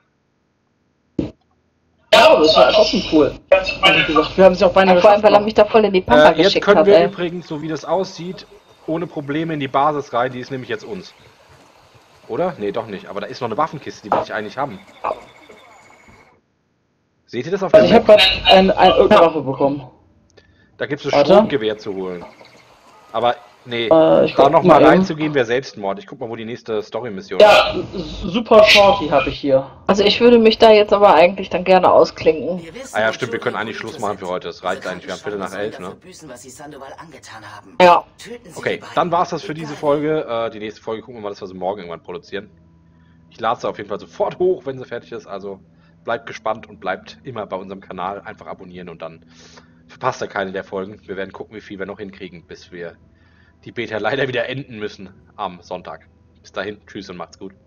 Ja, aber das war trotzdem cool. Wie gesagt, wir haben es auch beinahe Vor allem, weil er geschafft. mich da voll in die Pampa Jetzt geschickt können hat, wir ey. übrigens, so wie das aussieht, ohne Probleme in die Basis rein. Die ist nämlich jetzt uns. Oder? Nee, doch nicht. Aber da ist noch eine Waffenkiste, die will ich eigentlich haben. Seht ihr das auf der Also ich habe Map? gerade eine irgendeine Waffe bekommen. Da gibt es ein Warte. Schrotgewehr zu holen. Aber, nee, Ich da guck noch mal mal eben. reinzugehen wäre Selbstmord. Ich guck mal, wo die nächste Story-Mission ist. Ja, super Shorty habe ich hier. Also ich würde mich da jetzt aber eigentlich dann gerne ausklinken. Wir wissen, Ah ja, wo stimmt, wir können Juri eigentlich und Schluss Polito machen für sind. heute. Das reicht Unsere eigentlich. Wir haben Viertel nach 11, Krankenschwestern ne? sollen dafür büßen, was sie Sandoval angetan haben. Ja. Töten Sie Okay, die beiden. dann war's das für diese Egal. Folge. Die nächste Folge gucken wir mal, dass wir sie morgen irgendwann produzieren. Ich lade sie auf jeden Fall sofort hoch, wenn sie fertig ist. Also bleibt gespannt und bleibt immer bei unserem Kanal. Einfach abonnieren und dann verpasst ihr keine der Folgen. Wir werden gucken, wie viel wir noch hinkriegen, bis wir die Beta leider wieder enden müssen am Sonntag. Bis dahin, tschüss und macht's gut.